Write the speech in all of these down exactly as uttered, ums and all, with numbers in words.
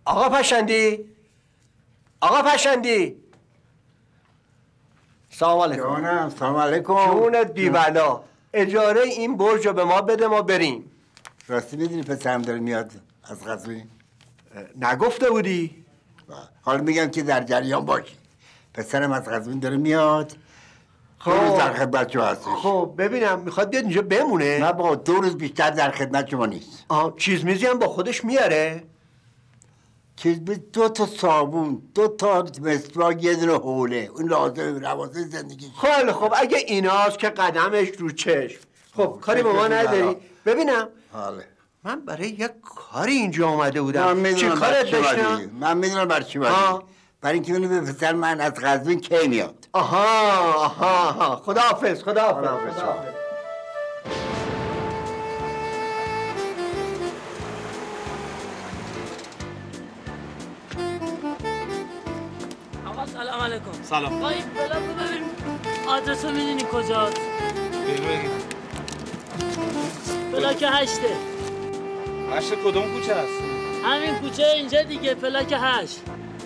آقا پشندی آقا پشندی سلام علیکم. جانم سلام علیکم. جونت بی بلا. اجاره این برج رو به ما بده ما بریم. راستی میدونی پسرم داره میاد از قزوین؟ نگفته بودی؟ حالا میگم که در جریان باشی. پسرم از قزوین داره میاد. خب دو روز در خدمت شما هستش. خب ببینم میخواد بیاد اینجا بمونه؟ نه با دو روز بیشتر در خدمت شما نیست. آه چیز میزی هم با خودش میاره؟ چیز میز دو تا صابون، دو تا مسواک، یه دونه حوله. اون لازم رواسه زندگی. خیلی خب اگه ایناست که قدمش رو چشم. خب کاری با ما نداری؟ ببینم. حاله. من برای یک کاری اینجا اومده بودم. من میدونم کارت برای چی داشتم؟ اومدی. من میدونم برای چی اومدی. برای اینکه اونو به پسر من از قزوین کی میاد. آها آها آها خداحافظ خداحافظ خداحافظ. آقا سلام علیکم. سلام. با این بلاک رو ببین آدرس رو میدونی کجاست؟ بگو بلاک هشته. هشت کدوم کوچه هست؟ همین کوچه اینجا دیگه بلاک هشت.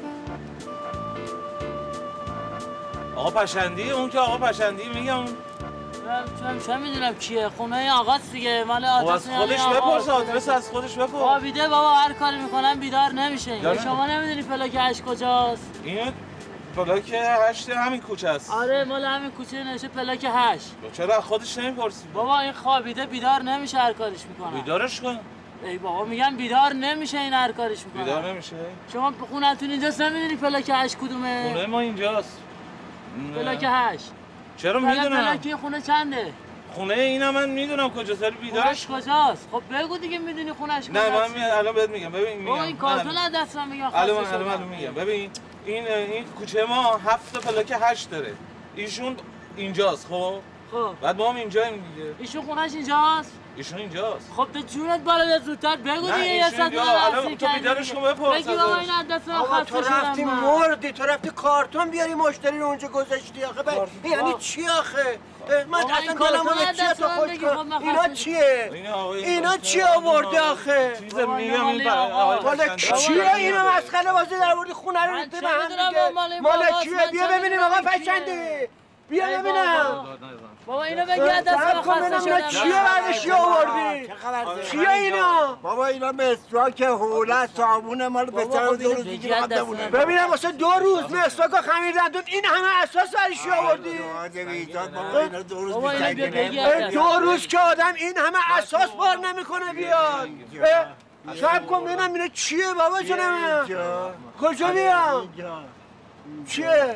آقا پشندی؟ اون که آقا پشندی میگم. چون چه میدونم کیه؟ خونه آقاست دیگه. مال آدرس از خودش بپرس، آدرس از خودش بپرس. خوابیده بابا، هر کاری میکنم بیدار نمیشه این. شما نمیدونی بلاک هشت کجاست؟ این بلاک هشت همین کوچه است. آره مال همین کوچه نشه بلاک هشت. چرا از خودش نمیپرسی؟ بابا این خوابیده بیدار نمیشه هر کاریش میکنه. بیدارش کن. ای بابا میگم بیدار نمیشه این هر کاریش میکنه. بیدار نمیشه؟ شما خونتون اینجاست نمیدونی پلاک هشت کدومه؟ خونه ما اینجاست. پلاک هشت. چرا میدونم؟ پلاکی خونه چنده؟ خونه اینا من میدونم کجاست ولی بیدارش کجاست؟ خب بگو دیگه میدونی خونه‌اش کجاست. نه من می... الان بهت میگم. ببین میگم. این کارتون از دست من میگم. الان الان الان میگم. ببین این این کوچه ما هفت پلاک هشت داره. ایشون اینجاست خب؟ خب بعد ما هم اینجاییم دیگه. ایشون خونه‌اش اینجاست؟ ایشون اینجاست. خب به جونت بالا زودتر بگو دیگه یه صد الان تو بیدارش کن بپرس. بگی بابا این از دست من خسته شدم. تو رفتی مردی، تو رفتی کارتون بیاری مشتری رو اونجا گذاشتی آخه. یعنی چی آخه؟ من اصلا دلمو به چیه تو خوش کن. اینا چیه؟ اینا چی آورده آخه؟ چیز میگم این مال چیه اینا مسخره بازی در آوردی خونه رو ریختی به هم دیگه. مال چیه؟ بیا ببینیم آقا پشندی. بیا ببینم. بابا اینو بگی از دست من خسته شدم. چیه بردشی آوردی؟ چیه اینا؟ بابا اینا مسواک، حوله، صابون مال پسر دو روز دیگه باید بمونه. ببینم واسه دو روز مسواک و خمیر رندون این همه اساس برشی آوردی؟ بابا اینا دو روز بیشتر دو روز که آدم این همه اساس بار نمیکنه بیاد. شب کن ببینم اینا چیه بابا جونم؟ کجا بیام؟ چیه؟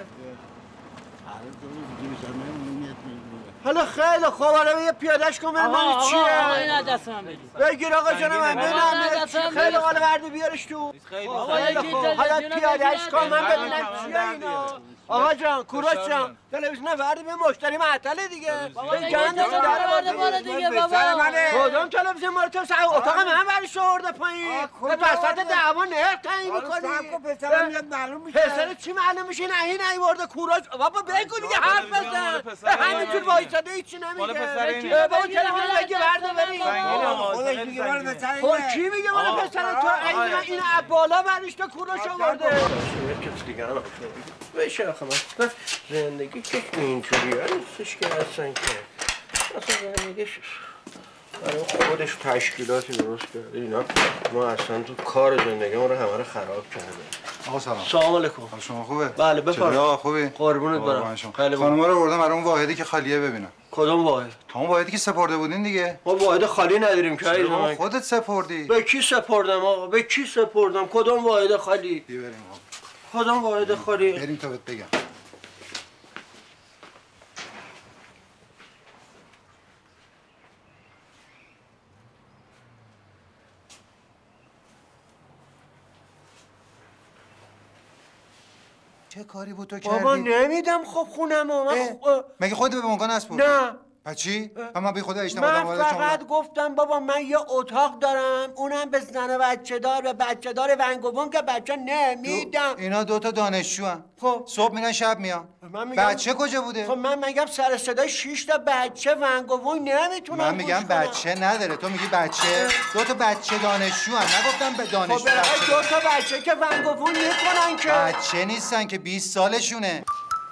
حالا خیلی خوب آره یه پیادهش کن ببینم چیه؟ آقا این از دست من بگیر. بگیر آقا جان من ببینم خیلی حالا بردی بیارش تو. خیلی خوب حالا پیادهش کن من ببینم چیه اینا. آقا جان کوروش جان تلویزیون وردی به مشتری معطله دیگه. گند در آورده بالا دیگه بابا. کدوم تلویزیون مال تو اتاق من برش آورده پایین. وسط دعوا نه تعیین می‌کنی. پسرم میاد معلوم میشه. پسر چی معلوم میشه نه این نیورده کوروش. بابا بگو دیگه حرف بزن. همینجور وایساده هیچی نمیگه. بابا تلفن بگی ورده بریم. خودش میگه مال پسر خب کی میگه مال پسر تو؟ این این بالا برش تو کوروش آورده. بشه آخه من زندگی که اینجوریه نیستش که اصلا که اصلا زندگیش برای خودش تشکیلاتی درست کرده اینا. ما اصلا تو کار زندگیمون رو همه رو خراب کرده. آقا سلام. سلام علیکم. حال شما خوبه؟ بله بفرمایید. آقا خوبی؟ قربونت برم. خیلی خانم‌ها رو بردم برای اون واحدی که خالیه ببینم. کدوم واحد؟ تا اون واحدی که سپرده بودین دیگه. ما واحد خالی نداریم که عزیزم. خودت سپردی. به کی سپردم آقا؟ به کی سپردم؟ کدوم واحد خالی؟ بیا بریم آقا. کدوم واحد خالی؟ بریم تا بهت بگم. چه کاری بود تو کردی؟ بابا نمیدم خب خونمو. مگه خودت به مکان اسپردی؟ نه چی؟ من بی خدا اشتباه من فقط گفتم بابا من یه اتاق دارم اونم به زن بچه دار به بچه دار ونگوون که بچه نمیدم. اینا دوتا دانشجو هم خب صبح میرن شب میان. بچه کجا بوده؟ خب من میگم سر صدای شش تا بچه ونگوون نمیتونم. من میگم بچه نداره، تو میگی بچه. دوتا بچه دانشجو هم، نگفتم به دانشجو. خب بچه دوتا بچه که ونگوون میکنن که بچه نیستن که بیست سالشونه.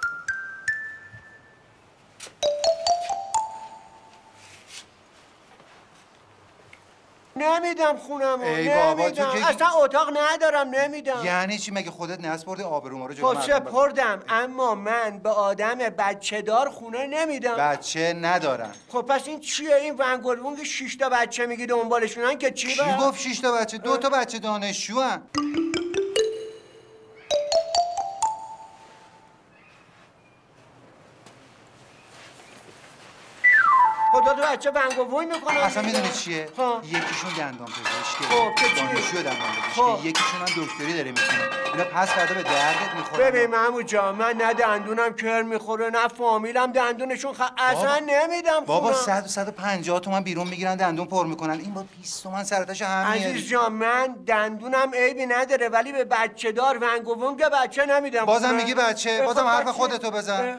نمیدم خونمو. ای نمیدم. بابا تو که اصلا اتاق ندارم نمیدم. یعنی چی؟ مگه خودت نسپردی آبروما رو جلو خب مردم؟ سپردم اما من به آدم بچه دار خونه نمیدم. بچه ندارن. خب پس این چیه این ونگوون که شش تا بچه میگی دنبالشونن که چی؟ کی گفت شش تا بچه؟ دو تا بچه دانشجو ان. خدا تو بچه ونگوون میکنن. اصلا میدونی چیه؟ ها. یکیشون دندان پزشکه. خب که چی؟ دانشجو دندان خب. پزشکه. یکیشون هم دکتری داره میکنه. اینا پس فردا به دردت میخوره. ببین محمود جان من نه دندونم کر میخوره نه فامیلم دندونشون خ... اصلا نمیدم بابا خونم. صد و صد و پنجاه تومن بیرون میگیرن دندون پر میکنن. این با بیست تومن سرتاش هم میاری. عزیز جان من دندونم عیبی نداره ولی به بچه دار ونگوون که بچه نمیدم. بازم خونه. میگی بچه. بازم حرف خودتو بزن.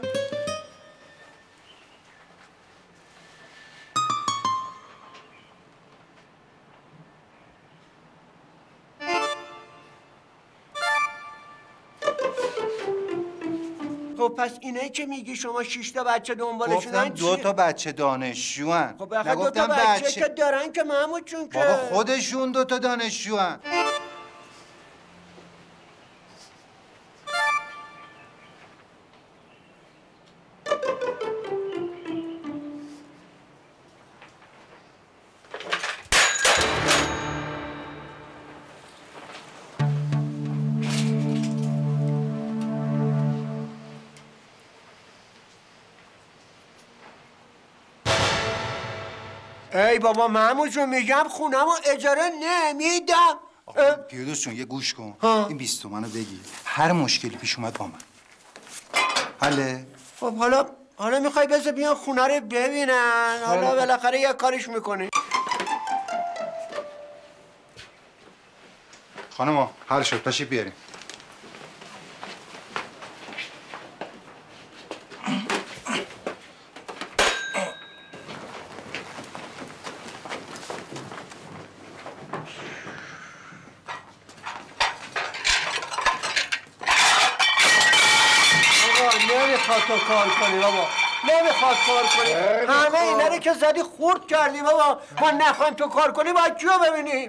خب پس اینایی که میگی شما شش تا بچه دنبالشونن گفتم دو تا بچه دانشجو ان. خب بخاطر دو تا بچه, بچه که دارن که محمود جون که بابا خودشون دو تا دانشجو ان. ای بابا محمود جون میگم خونمو اجاره نمیدم. پیروز جون یه گوش کن. ها. این بیست تومنو بگیر. هر مشکلی پیش اومد با من. حله؟ خب حالا حالا میخوای بذار بیان خونه رو ببینن. حالا بالاخره یه کاریش میکنی. خانم حل شد تشریف بیاریم. نمیخواد تو کار کنی بابا نمیخواد کار کنی. همه اینا رو که زدی خورد کردی بابا. ما نخوایم تو کار کنی باید کیو ببینیم؟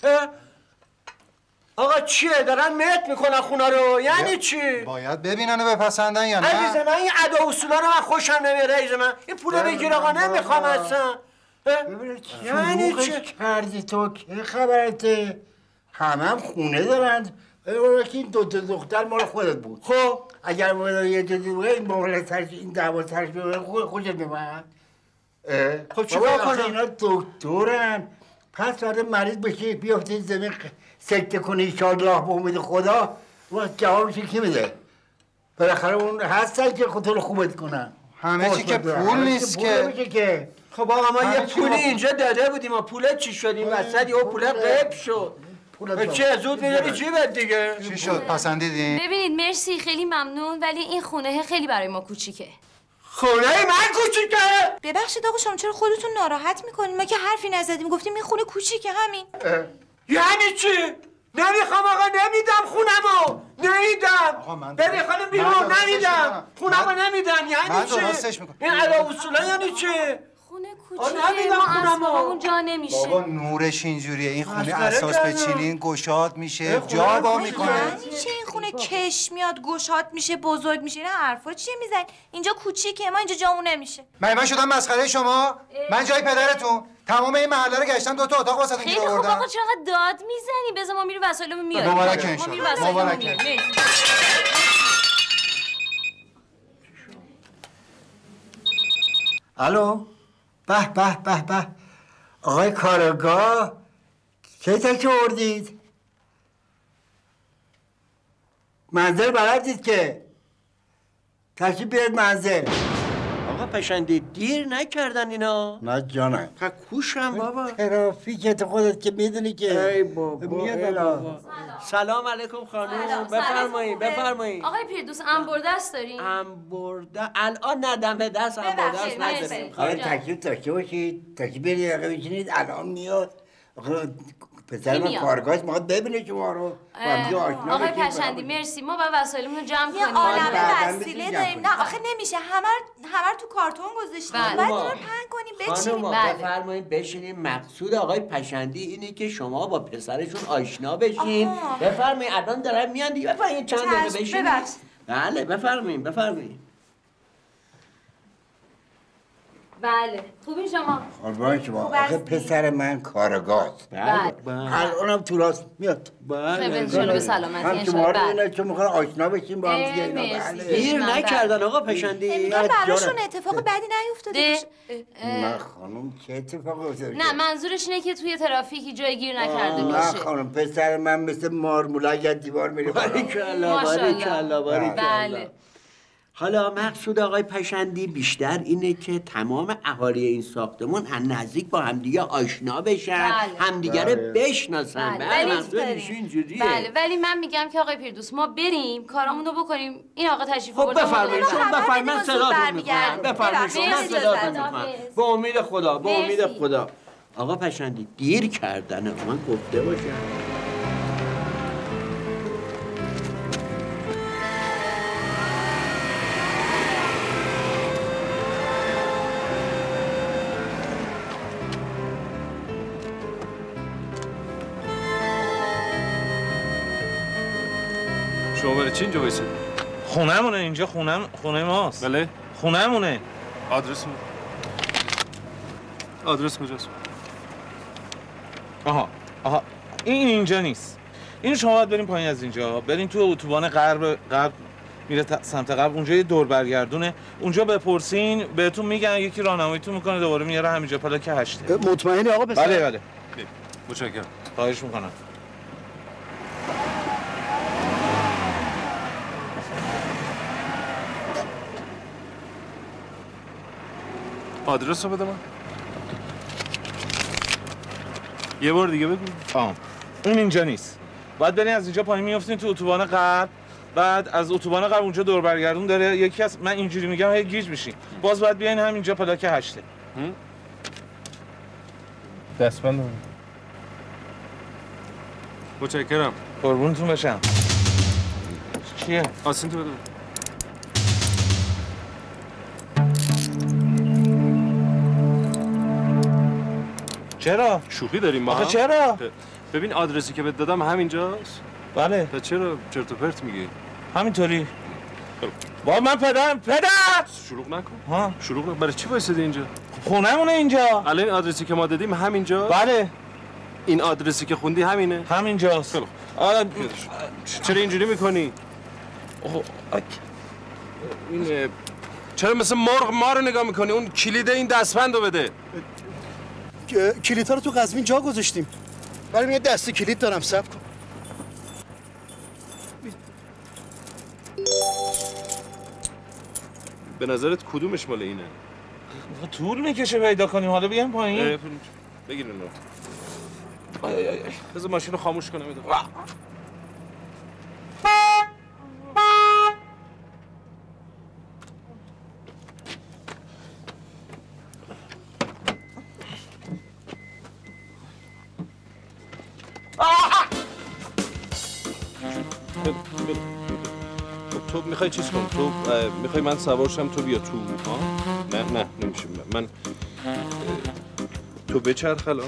آقا چیه دارن مت میکنن خونه رو یعنی چی؟ باید ببینن و بپسندن یا نه؟ عزیز من این ادا اصولا رو من خوشم نمیاد. عزیز من این پولو بگیر آقا نمیخوام اصلا. یعنی چی کردی تو؟ که خبرته؟ همه هم خونه دارن. این دو تا دختر مال خودت بود. خب اگر یه جدی این مورد سرش این دعوا سرش ببره خوشت میمد. خب چیکار کنم؟ اینا دکترن. پس بعد مریض بشه بیافته زمین سکته کنه انشالله به امید خدا و جوابش کی میده؟ بالاخره اون هستن که خودتون خوبت کنن. همه چی که پول نیست که. خب آقا ما یه پولی اینجا داده بودیم و پول چی شد این وسط یهو پول غیب شد. چه زود میذاری جیبت دیگه. چی شد پسندیدین؟ ببینید مرسی خیلی ممنون ولی این خونه خیلی برای ما کوچیکه. خونه من کوچیکه؟ ببخشید آقا شما چرا خودتون ناراحت میکنین؟ ما که حرفی نزدیم گفتیم این خونه کوچیکه همین. یعنی چی؟ نمیخوام آقا نمیدم خونمو نمیدم. بری خانم بیرون نمیدم خونمو نمیدم. یعنی چی؟ این علا اصولا یعنی چی؟ خونه کوچیکه ما اسبابمون جا نمیشه. بابا نورش اینجوریه این خونه اساس بچینین گشاد میشه جا با میکنه. یعنی چی این خونه کش میاد گشاد میشه بزرگ میشه؟ این حرفا چیه میزنی؟ اینجا کوچیکه ما اینجا جامون نمیشه. من من شدم مسخره شما؟ من جای پدرتون تمام این محله رو گشتم دو تا اتاق واسه خیلی خوب آقا چقدر داد میزنی؟ بذار ما میریم وسایلمو میاریم. مبارک ان شاءالله. مبارک. الو به به به به آقای کارگاه کی تکی آوردید؟ منزل بلدید که تشریف بیارید منزل. آقا آقا پشنده دیر نکردن اینا؟ نه جانم. کوشم بابا. ترافیکت خودت که میدونی که ای بابا ای بابا. سلام علیکم خانم. بفرمایید بفرمایید. آقای پیردوس انبردست دارین؟ انبرده الان ندم دست انبردست نداریم. آره تکلیف داشته باشید. تکلیف برید دقیقه بشینید الان میاد. آقا پسر من کارگاهش میخواد ببینه شما رو. آقای پشندی مرسی ما باید وسایلمون رو جمع کنیم. یه عالمه وسیله داریم. نه آخه نمیشه همه همه تو کارتون گذاشتیم. باید اینا رو پهن کنیم بچینیم. خانم بفرمایید بشینیم. مقصود آقای پشندی اینه که شما با پسرشون آشنا بشین. بفرمایید الان دارن میان دیگه. بفرمایید چند دقیقه بشینید. بله بفرمایید بفرمایید. بله خوبین شما؟ قربان شما. آخه پسر من کارگاهست. بله. الانم تو راست میاد. بله. خیلی به سلامتی هم شما رو اینه چون میخوان آشنا بشیم با هم دیگه. بله. دیر نکردن آقا پشندی. میگن براشون اتفاق بدی نیفتاده باشه. نه خانم چه اتفاقی افتاده؟ نه منظورش اینه که توی ترافیکی جای گیر نکرده باشه. نه خانم پسر من مثل مارموله اگر دیوار میره. باریکلا باریکلا باریکلا. بله. حالا مقصود آقای پشندی بیشتر اینه که تمام اهالی این ساختمون هم نزدیک با همدیگه آشنا بشن، بله. همدیگه رو بشناسن. بله. بله مقصود ایشون اینجوریه. بله ولی من میگم که آقای پیردوس ما بریم کارامون رو بکنیم. این آقا تشریف خب بفرمایید شما بفرمایید من صداتون میکنم. بفرمایید شما من صداتون میکنم. به امید خدا به امید خدا. آقا پشندی دیر کردن من گفته باشم. شما برای چی اینجا بایستید؟ خونه‌مونه اینجا خونه خونه ماست. بله؟ خونه‌مونه. آدرس آدرس کجاست؟ آها آها این اینجا نیست. این شما باید بریم پایین از اینجا. بریم تو اتوبان غرب غرب میره سمت غرب. اونجا یه دور برگردونه. اونجا بپرسین بهتون میگن یکی راهنماییتون میکنه دوباره میاره همینجا پلاک هشته. مطمئنی آقا پسر؟ بله بله. متشکرم. خواهش میکنم. آدرس رو بده من. یه بار دیگه بگو. آه. اون اینجا نیست. باید برین از اینجا پایین میافتین تو اتوبان غرب. بعد از اتوبان غرب اونجا دور برگردون داره. یکی از من اینجوری میگم هی گیج میشین. باز باید بیاین همینجا پلاک هشته. دستبند. متشکرم. قربونتون بشم. چیه؟ آسین تو بده. چرا؟ شوخی داریم ما. آخه چرا؟ ببین آدرسی که بهت دادم همینجاست. بله. تا چرا چرت و پرت میگی؟ همینطوری. با من پدرم پدر شروع نکن. ها شروع نکن. برای چی وایسیدی اینجا؟ خونه‌مونه اینجا. الان آدرسی که ما دادیم همینجا؟ بله. این آدرسی که خوندی همینه؟ همینجاست. آره چرا اینجوری میکنی؟ این چرا مثل مرغ ما رو نگاه میکنی؟ اون کلید این دستبند رو بده. کلیدها رو تو قزوین جا گذاشتیم. ولی یه دسته کلید دارم صبر کن. به نظرت کدومش مال اینه؟ طول میکشه پیدا کنیم. حالا بیایم پایین. بگیر اینو. بذار ماشین رو خاموش کنم. تو میخوای چیز کن؟ تو میخوای من سوار شم تو بیا تو؟ ها؟ نه نه نمیشه. من تو بچرخ الان.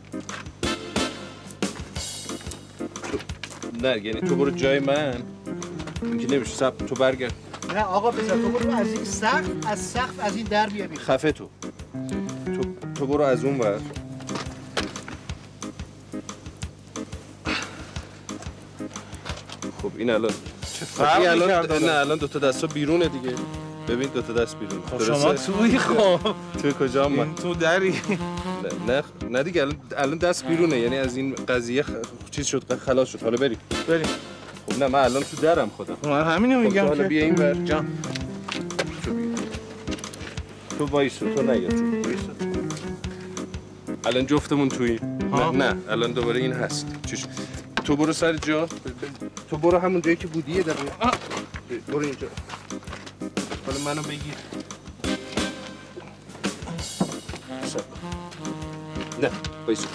تو نه یعنی تو برو جای من. اینکه نمیشه. سب تو برگرد. نه آقا بذار تو برو از این سقف از سقف از این در بیا. خفه تو. تو تو برو از اون ور. خب این الان فرقی الان کرده؟ نه الان دو تا دستا بیرونه دیگه. ببین دو تا دست بیرونه. خب شما توی خب توی کجا من تو دری؟ نه نه دیگه الان الان دست بیرونه. یعنی از این قضیه خ... چیز شد خلاص شد. حالا بریم بریم. خب نه من الان تو درم خودم. من همینو میگم. حالا بیا این ور جان. تو وایسو، تو نیا تو وایسو. الان جفتمون تویی. نه نه الان دوباره این هست. چش تو برو سر جا. تو برو همون جایی که بودی یه دقیقه. برو اینجا. حالا منو بگیر. نه وایسو.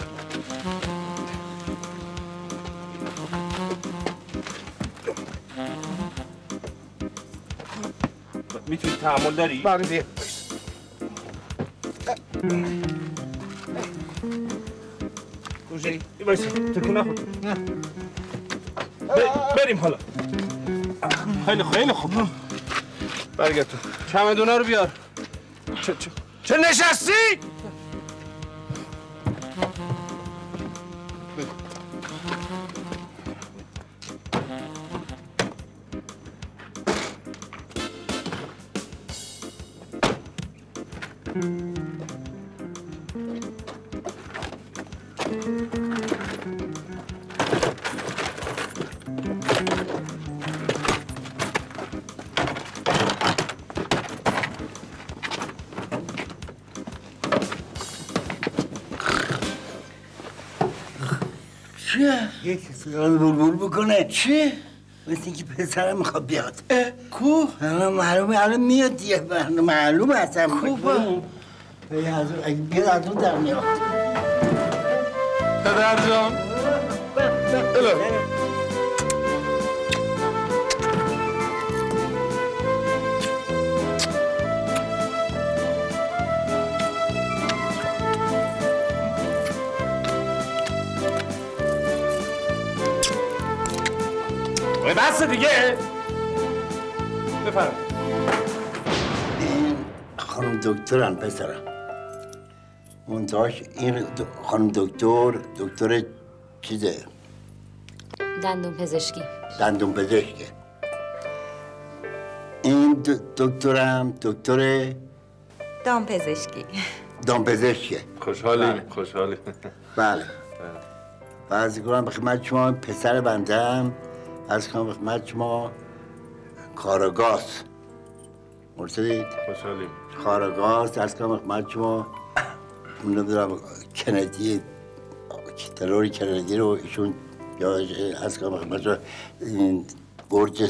میتونی تحمل داری؟ بله بیا کجایی؟ وایسا تکون نخور. نه بریم حالا. خیلی خیلی خوب. برگرد تو. چمدونا رو بیار. چه چه چه نشستی؟ چیه؟ یک سیگار بلبل بکنه چی؟ مثل اینکه پسرم میخواد بیاد کو؟ الان معلومه الان میاد دیگه معلومه اصلا کو با؟ اگه بیاد از اون در میاد پدر جان بس دیگه بفرم. این خانم دکترن پسرم منتاش این خانم دکتر دکتر چیزه دندون پزشکی دندون پزشکه این دکترم دکتر دام پزشکی دام پزشکه خوشحالیم خوشحالیم بله بعض کنم به خدمت شما پسر بندم از کنم به خدمت شما کاراگاست مرسدید؟ خوشحالیم کاراگاست از کنم به خدمت شما نمیدونم کندی تروری کندی رو ایشون یا از کنم به خدمت شما برج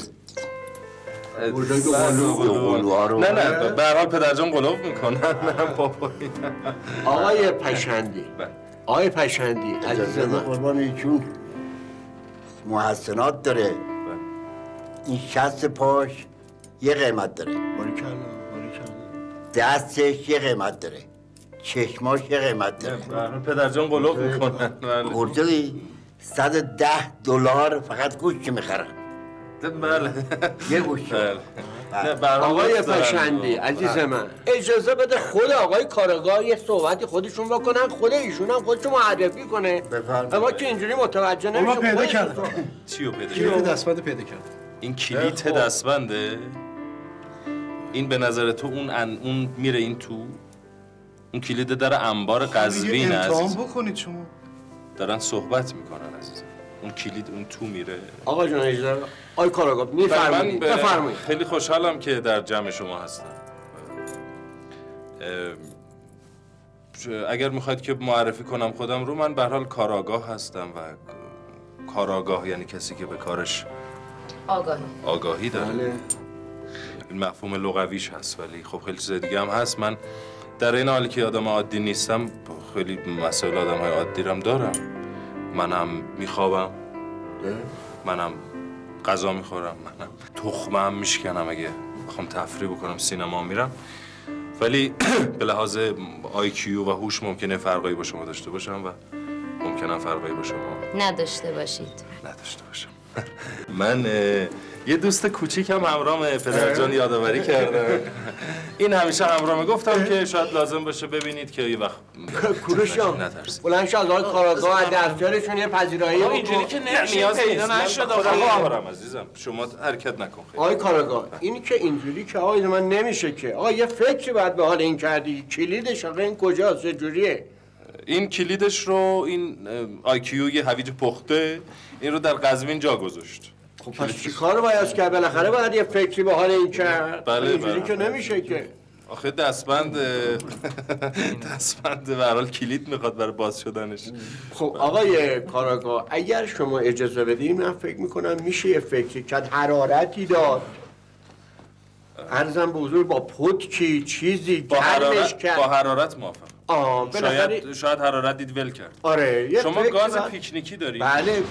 نه نه به هر حال پدرجان قلوب میکنن نه بابا آقای پشندی آقای پشندی عزیز من قربان ایشون محسنات داره این شست پاش یه قیمت داره باریکلا باریکلا دستش یه قیمت داره چشماش یه قیمت داره پدرجان قلوب میکنن گرجلی صد و ده دلار فقط گوشت میخرن بله یه گوشت آقای پشندی عزیز من اجازه بده خود آقای کارگاه یه صحبتی خودشون بکنن خود ایشون هم خودشون معرفی کنه اما که اینجوری متوجه نمیشه ما پیدا کردم چی رو پیدا کردم؟ کلیت دستبند پیدا کردم این کلیت دستبنده؟ این به نظر تو اون ان اون میره این تو؟ اون کلید در انبار قزوین عزیز امتحان بکنید شما دارن صحبت میکنن عزیزم اون کلید اون تو میره آقا جان اجازه آی کاراگاه میفرمایید بفرمایید خیلی خوشحالم که در جمع شما هستم اگر میخواید که معرفی کنم خودم رو من به هر حال کاراگاه هستم و کاراگاه یعنی کسی که به کارش آگاهی آگاهی داره بله. این مفهوم لغویش هست ولی خب خیلی چیز دیگه هم هست من در این حالی که آدم عادی نیستم خیلی مسائل آدم های عادی رم دارم منم میخوابم منم غذا میخورم منم تخمه هم میشکنم اگه بخوام تفریح بکنم سینما میرم ولی به لحاظ آی کیو و هوش ممکنه فرقایی با شما داشته باشم و ممکنه فرقایی با شما نداشته باشید نداشته باشم من یه دوست کوچیکم همراه پدرجان یادآوری کردم این همیشه همراه گفتم که شاید لازم باشه ببینید که یه وقت کوروش جان بلند شو از آقای کاراگاه دفترشون یه پذیرایی اینجوری که نیاز پیدا نشد آقا عزیزم شما حرکت نکن خیلی آقای کاراگاه اینی که اینجوری که آقای من نمیشه که آقا یه فکری باید به حال این کردی کلیدش آقا این کجاست چه جوریه این کلیدش رو این آی کیو یه هویج پخته این رو در قزوین جا گذاشت خب پس چی کار باید کرد بالاخره باید یه فکری به حال این کرد بله اینجوری بله. که نمیشه که آخه دستبند دستبند به هر حال کلید میخواد برای باز شدنش. خب آقای کاراگاه اگر شما اجازه بدید من فکر میکنم میشه یه فکری کرد، حرارتی داد. عرضم به حضور با پتکی چیزی با حرارت با حرارت موافقم. آه شاید شاید حرارت دید ول کرد. آره یه شما گاز بعد... پیکنیکی دارید؟ بله.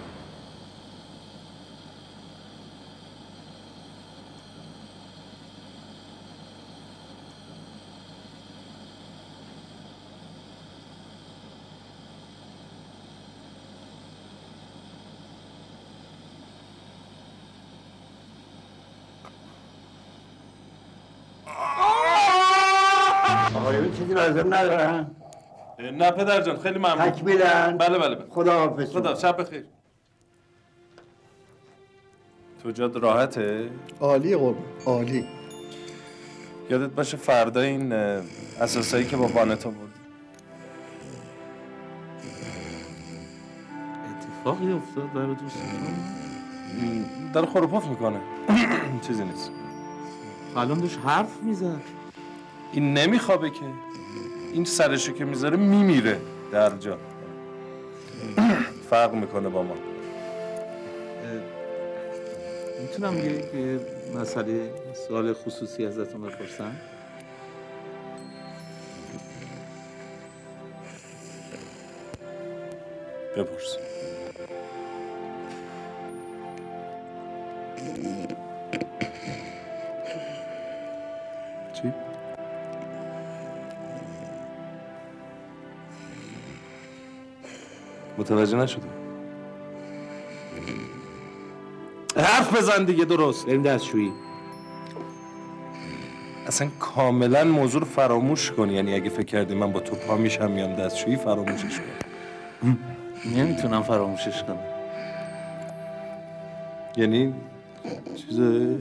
آقایون چیزی لازم ندارن؟ نه پدر جان خیلی ممنون. تکمیلن؟ بله بله بله. خدا حافظ. خدا شب بخیر. تو جاد راحته؟ عالی قربان عالی. یادت باشه فردا این اساسایی که با وانت آوردی. اتفاقی افتاد برای دوستتون؟ داره خروپاف میکنه. چیزی نیست. الان داشت حرف میزد. این نمیخوابه که. این سرشو که میذاره میمیره در جا. فرق میکنه با ما. میتونم یه مسئله سوال خصوصی ازتون بپرسم؟ بپرس. چی؟ متوجه نشدم. حرف بزن دیگه درست. بریم دستشویی. اصلا کاملا موضوع رو فراموش کن. یعنی اگه فکر کردی من با تو پا میشم میام دستشویی فراموشش کن. نمیتونم فراموشش کنم. یعنی چیزه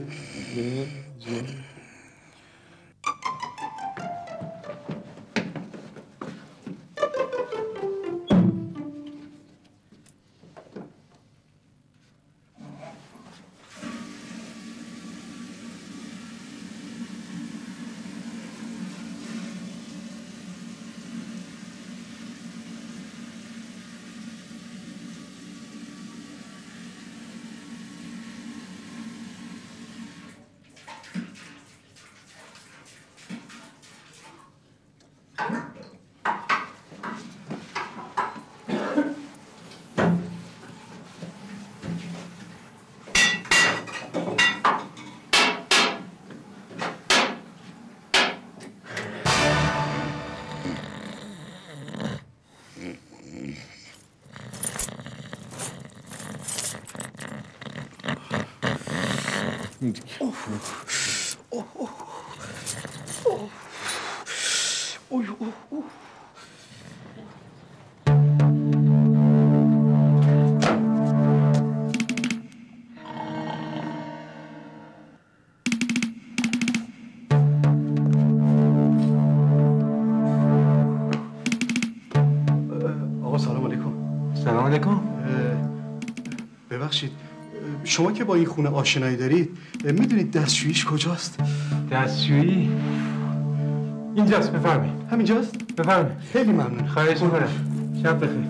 ببخشید شما که با این خونه آشنایی دارید میدونید دستشوییش کجاست؟ دستشویی؟ اینجاست بفرمایید. همینجاست؟ بفرمایید. خیلی ممنون. خواهش میکنم. شب بخیر.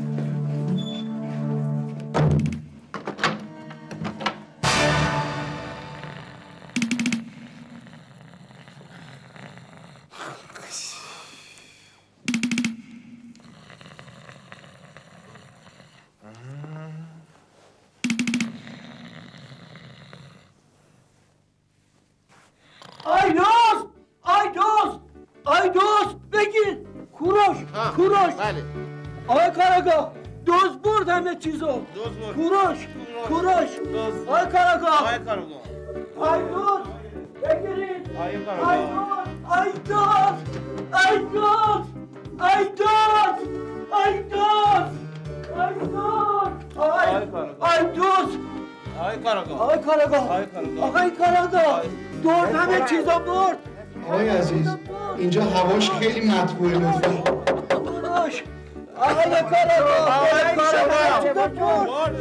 آی دوست! آی دوست! آی دوست! بگیر! کوروش! کوروش! بله. آقای کاراگاه! دوست برد همه چیزو! دوست برد. کوروش! کوروش! آقای کاراگاه! آقای کاراگاه! آی دوست! بگیرید! آقای آی کاراگاه! دوست! آی دوست! آی دوست! آی دوست! آی دوست! آی دوست! آی دوست! آقای کاراگاه! آقای کاراگاه! آقای کاراگاه! دور همه چیزا برد! آقای عزیز اینجا هواش خیلی مطبوعه لطفا. کوروش! آقای کاراگاه! آقای کاراگاه!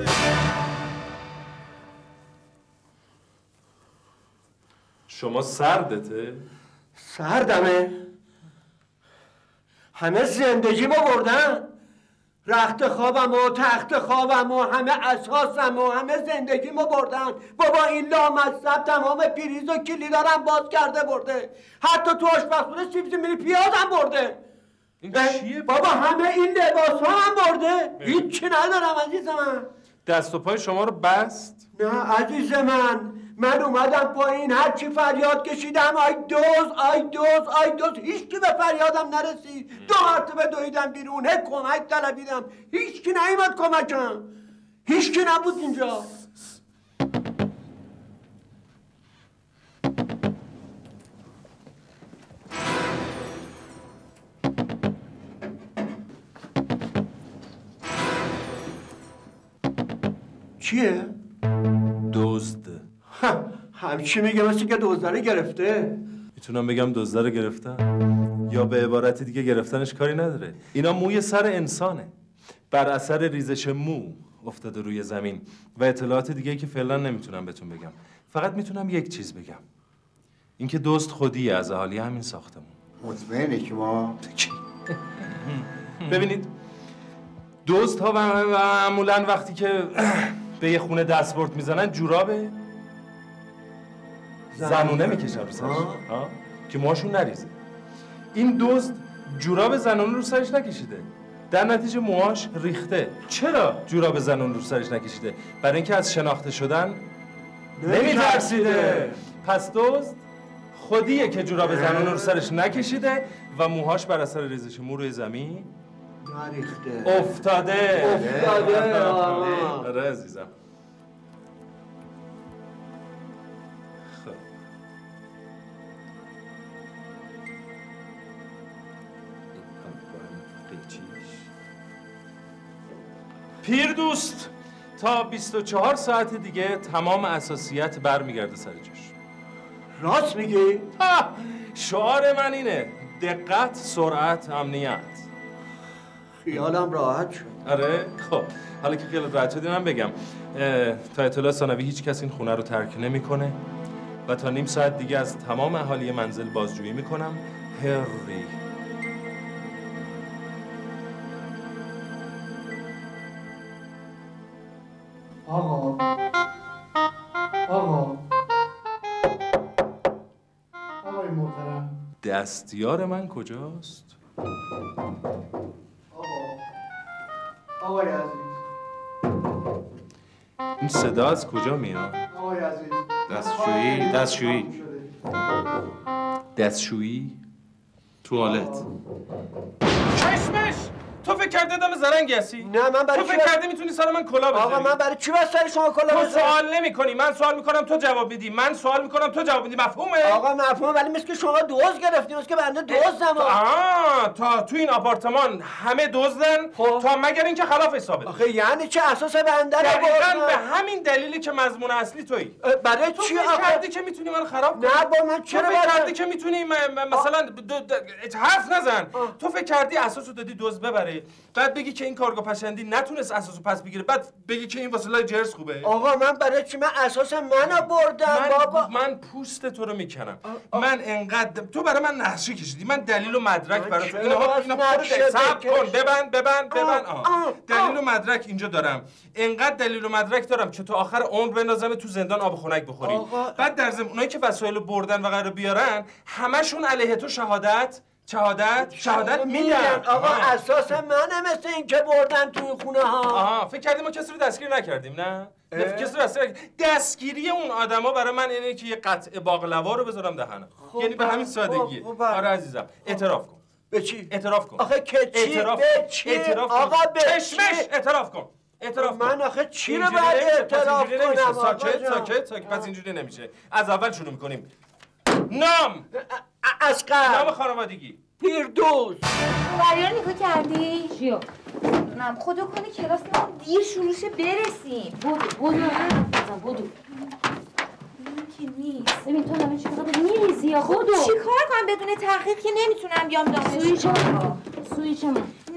شما سردته؟ سردمه همه زندگی ما بردن، رخت خوابم و تخت خوابم و همه اساسم و همه زندگی ما بردن. بابا این لامصب تمام پریز و کلیدارم باز کرده برده، حتی تو آشپزخونه سیب زمینی پیازم برده. این چیه؟ بابا همه این لباس ها هم برده، هیچی ندارم عزیز من. دست و پای شما رو بست؟ نه عزیز من، من اومدم پایین هرچی فریاد کشیدم آی دوز آی دوز آی دوز، هیچ کی به فریادم نرسید. دو مرتبه دویدم بیرون، هی کمک طلبیدم، هیچ کی نیومد کمکم، هیچ کی نبود اینجا. چیه؟ دزد. همچی میگه مثل که دزدره گرفته. میتونم بگم دزدره گرفتن؟ یا به عبارت دیگه گرفتنش کاری نداره. اینا موی سر انسانه، بر اثر ریزش مو افتاده روی زمین و اطلاعات دیگه که فعلا نمیتونم بهتون بگم. فقط میتونم یک چیز بگم، اینکه دزد خودیه از اهالی همین ساختمون. مطمئنه شما؟ ببینید دزدها معمولا وقتی که به یه خونه دستبرد میزنن جورابه زنونه میکشن رو سرش که موهاشون نریزه. این دزد جوراب زنونه رو سرش نکشیده، در نتیجه موهاش ریخته. چرا جوراب زنونه رو سرش نکشیده؟ برای اینکه از شناخته شدن نمیترسیده. پس دزد خودیه که جوراب زنونه رو سرش نکشیده و موهاش بر اثر ریزش مو روی زمین نریخته، افتاده. افتاده. آره عزیزم. خب پیر دوست، تا بیست و چهار ساعت دیگه تمام اساسیت برمیگرده سر جاش. راست میگی؟ شعار من اینه: دقت، سرعت، امنیت. خیالم راحت شد. آره خب حالا که خیال راحت شدی من بگم تا اطلاع ثانوی هیچ کس این خونه رو ترک نمیکنه و تا نیم ساعت دیگه از تمام اهالی منزل بازجویی میکنم. هری آقا آقا آقای محترم، دستیار من کجاست؟ آقای عزیز، این صدا از کجا میاد؟ آقای عزیز، دستشویی دستشویی دستشویی؟ توالت. چشمش! تو فکر کرده دم زرنگی هستی؟ نه من برای تو فکر کرده میتونی سر من کلا بذاری؟ آقا من برای چی بس سر شما کلا تو بذارم؟ سوال نمی کنی، من سوال میکنم تو جواب میدی، من سوال میکنم تو جواب میدی، مفهومه؟ آقا مفهومه، ولی مثل که شما دوز گرفتیم، مثل که بنده دزدم. آها تا تو این آپارتمان همه دزدن تا مگر اینکه خلافش ثابت. آخه یعنی چه اساس بنده رو دقیقاً به همین دلیلی که مضمون اصلی تویی. برای تو چی فکر آقا؟ کردی که میتونی من خراب کنی؟ نه با من چرا تو فکر باید- کردی که میتونی مثلا دو- د- حرف نزن. تو فکر کردی اساسو دادی دزد ببره، بعد بگی که این کارگاه پشندی نتونست اساسو پس بگیره، بعد بگی که این واسه لای جرس خوبه. آقا من برای چی؟ من اساس منو بردم من بابا. من پوست تو رو میکنم. من انقدر تو برای من نقشه کشیدی، من دلیل و مدرک برای تو. چرا اینها باید اینا نقشه صبر بکش؟ کن، ببند ببند ببند. آه، آه. آه، دلیل و مدرک اینجا دارم، انقدر دلیل و مدرک دارم که تو آخر عمر بندازم تو زندان آب خنک بخوری. آقا. بعد در ضمن اونایی که وسایل بردن و قرار بیارن همشون علیه تو شهادت شهادت شهادت میدن. آقا آها. اساس منه مثل این که بردن تو این خونه ها. آها فکر کردیم ما کسی رو دستگیر نکردیم؟ نه نه کسی رو دستگیر نکردیم. دستگیری اون آدما برای من اینه که یه قطعه باقلوا رو بذارم دهنم. خب یعنی به همین خب، سادگیه. خب، آره عزیزم اعتراف کن. به چی؟ اعتراف کن. آخه که چی؟ اعتراف به کن. چی؟ اعتراف آقا کن. به چشمش چی؟ اعتراف کن. اعتراف کن. من آخه چی رو اینجوری باید نمیشه. پس اعتراف اینجوری نمیشه. کنم آقا ساکت جان؟ ساکت ساکت. پس اینجوری نمیشه. از اول شروع میکنیم. نام از نام خانوادگی. پیردوست. وریا نگاه کردی؟ چیو؟ نم خدا کنه کلاس ما دیر شروع شه برسیم. بودو بودو بزن بودو. این که نیست. ببین تو همه چی فقط میریزی یا خب بودو. چی کار کنم بدون تحقیق که نمیتونم بیام دانشگاه. سویچ من سویچ من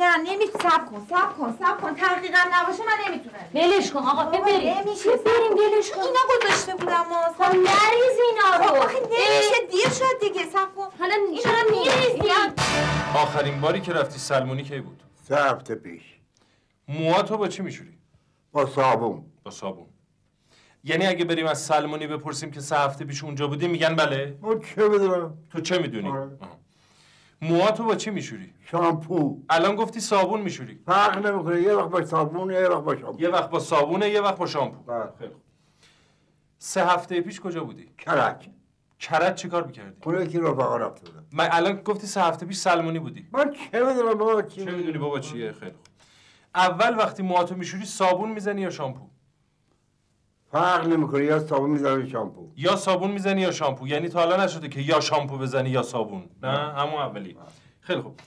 نه نمی صبر کن صبر کن صبر کن تحقیقم نباشه من نمیتونم. ولش کن آقا بریم. نمیشه بریم ولش کن. اینا گذاشته بودم ما. خب نریز اینا رو. آخه نمیشه دیر شد دیگه صبر کن. حالا چرا میریزی؟ آخرین باری که رفتی سلمونی کی بود؟ سه هفته پیش. موهاتو با چی میشوری؟ با صابون. با صابون. یعنی اگه بریم از سلمونی بپرسیم که سه هفته پیش اونجا بودی میگن بله؟ من چه بدونم؟ تو چه میدونی؟ موهاتو با چی میشوری؟ شامپو. الان گفتی صابون میشوری. فرق نمیکنه یه وقت با صابون یه وقت با شامپو. یه وقت با صابونه یه وقت با شامپو. بله. خیلی خوب. سه هفته پیش کجا بودی؟ کرج. کرج چیکار می‌کردی؟ اون یکی رفقا رفته بودم. من الان گفتی سه هفته پیش سلمونی بودی. من چه بدونم بابا چی؟ چه میدونی بابا چیه؟ خیلی خوب. اول وقتی موهاتو میشوری صابون میزنی یا شامپو؟ فرق نمیکنه یا صابون میزنم یا شامپو. یا صابون میزنی یا شامپو. یعنی تا حالا نشده که یا شامپو بزنی یا صابون. نه همون اولی. خیلی خوب.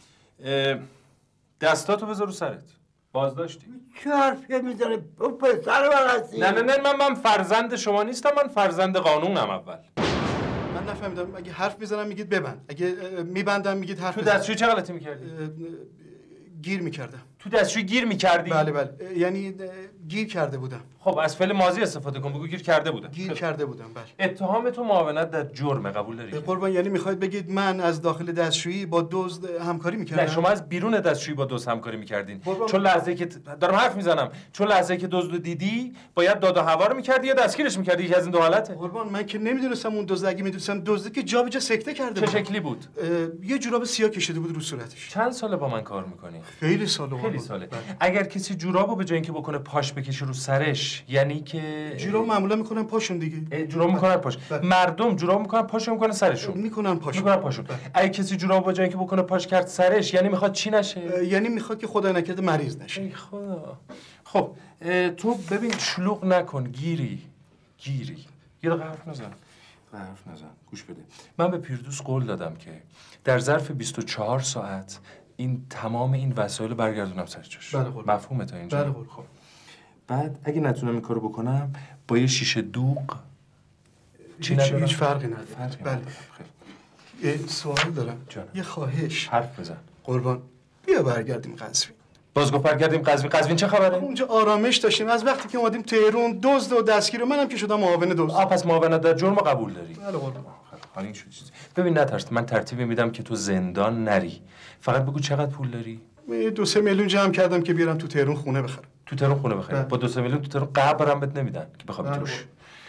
دستاتو بذار رو سرت. بازداشتی. چه حرفی میزنی؟ پسر من هستی؟ نه نه نه من من فرزند شما نیستم، من فرزند قانونم اول. من نفهمیدم. اگه حرف میزنم میگید ببند، اگه میبندم میگید حرف تو بزن. دستشویی چه غلطی میکردی؟ گیر میکردم. تو دستشویی گیر میکردی؟ بله بله. یعنی گیر کرده بودم. خب از فعل ماضی استفاده کن، بگو گیر کرده بودم. گیر کرده بودم بله. اتهام تو معاونت در جرم قبول داری؟ قربان یعنی میخواید بگید من از داخل دستشویی با دزد همکاری میکردم؟ نه شما از بیرون دستشویی با دزد همکاری میکردین. چون لحظه‌ای که دارم حرف میزنم، چون لحظه‌ای که دزد رو دیدی باید داد و هوا رو میکردی یا دستگیرش میکردی، یکی از این دو حالته. قربان من که نمیدونستم اون دزد، اگه میدونستم دزدی که جا به جا سکته کرده چه بود. شکلی بود؟ یه جوراب سیاه کشیده بود رو صورتش. چند ساله با من کار میکنی؟ خیلی ساله. خیلی ساله. اگر کسی جورابو به جای اینکه بکنه پاش بکشه رو سرش، یعنی که جوراب معمولا میکنن پاشون دیگه. جوراب میکنن پاش. مردم جوراب میکنن پاشون میکنن سرشون. میکنن پاشون. میکنن پاشون. اگه کسی جوراب به جای اینکه بکنه پاش کرد سرش، یعنی میخواد چی نشه؟ یعنی میخواد که خدای نکرده مریض نشه. ای خدا. خب تو ببین شلوغ نکن، گیری. گیری. یه دقیقه حرف نزن. حرف نزن. گوش بده. من به پیردوس قول دادم که در ظرف بیست و چهار ساعت این تمام این وسایل برگردونم سر جاش. بله قربان. مفهومه تا اینجا؟ بله قربان. خب. بعد اگه نتونم این کارو بکنم با یه شیشه دوغ هیچ هیچ فرقی نداره. فرقی بله. خیلی. یه سوال دارم. جانم. یه خواهش. حرف بزن. قربان. بیا برگردیم قزوین. باز گفت برگردیم قزوین. قزوین چه خبره؟ اونجا آرامش داشتیم از وقتی که اومدیم تهران. دزد و دستگیر منم که شدم معاون دزد. آ پس معاونت در جرم قبول داری. بله قربان. حالا این شد چیزی. ببین نترس، من ترتیبی میدم که تو زندان نری. فقط بگو چقدر پول داری؟ من دو سه میلیون جمع کردم که بیارم تو تهران خونه بخرم. تو تهران خونه بخری؟ با دو سه میلیون تو تهران قبرم بهت نمیدن که بخوای توش.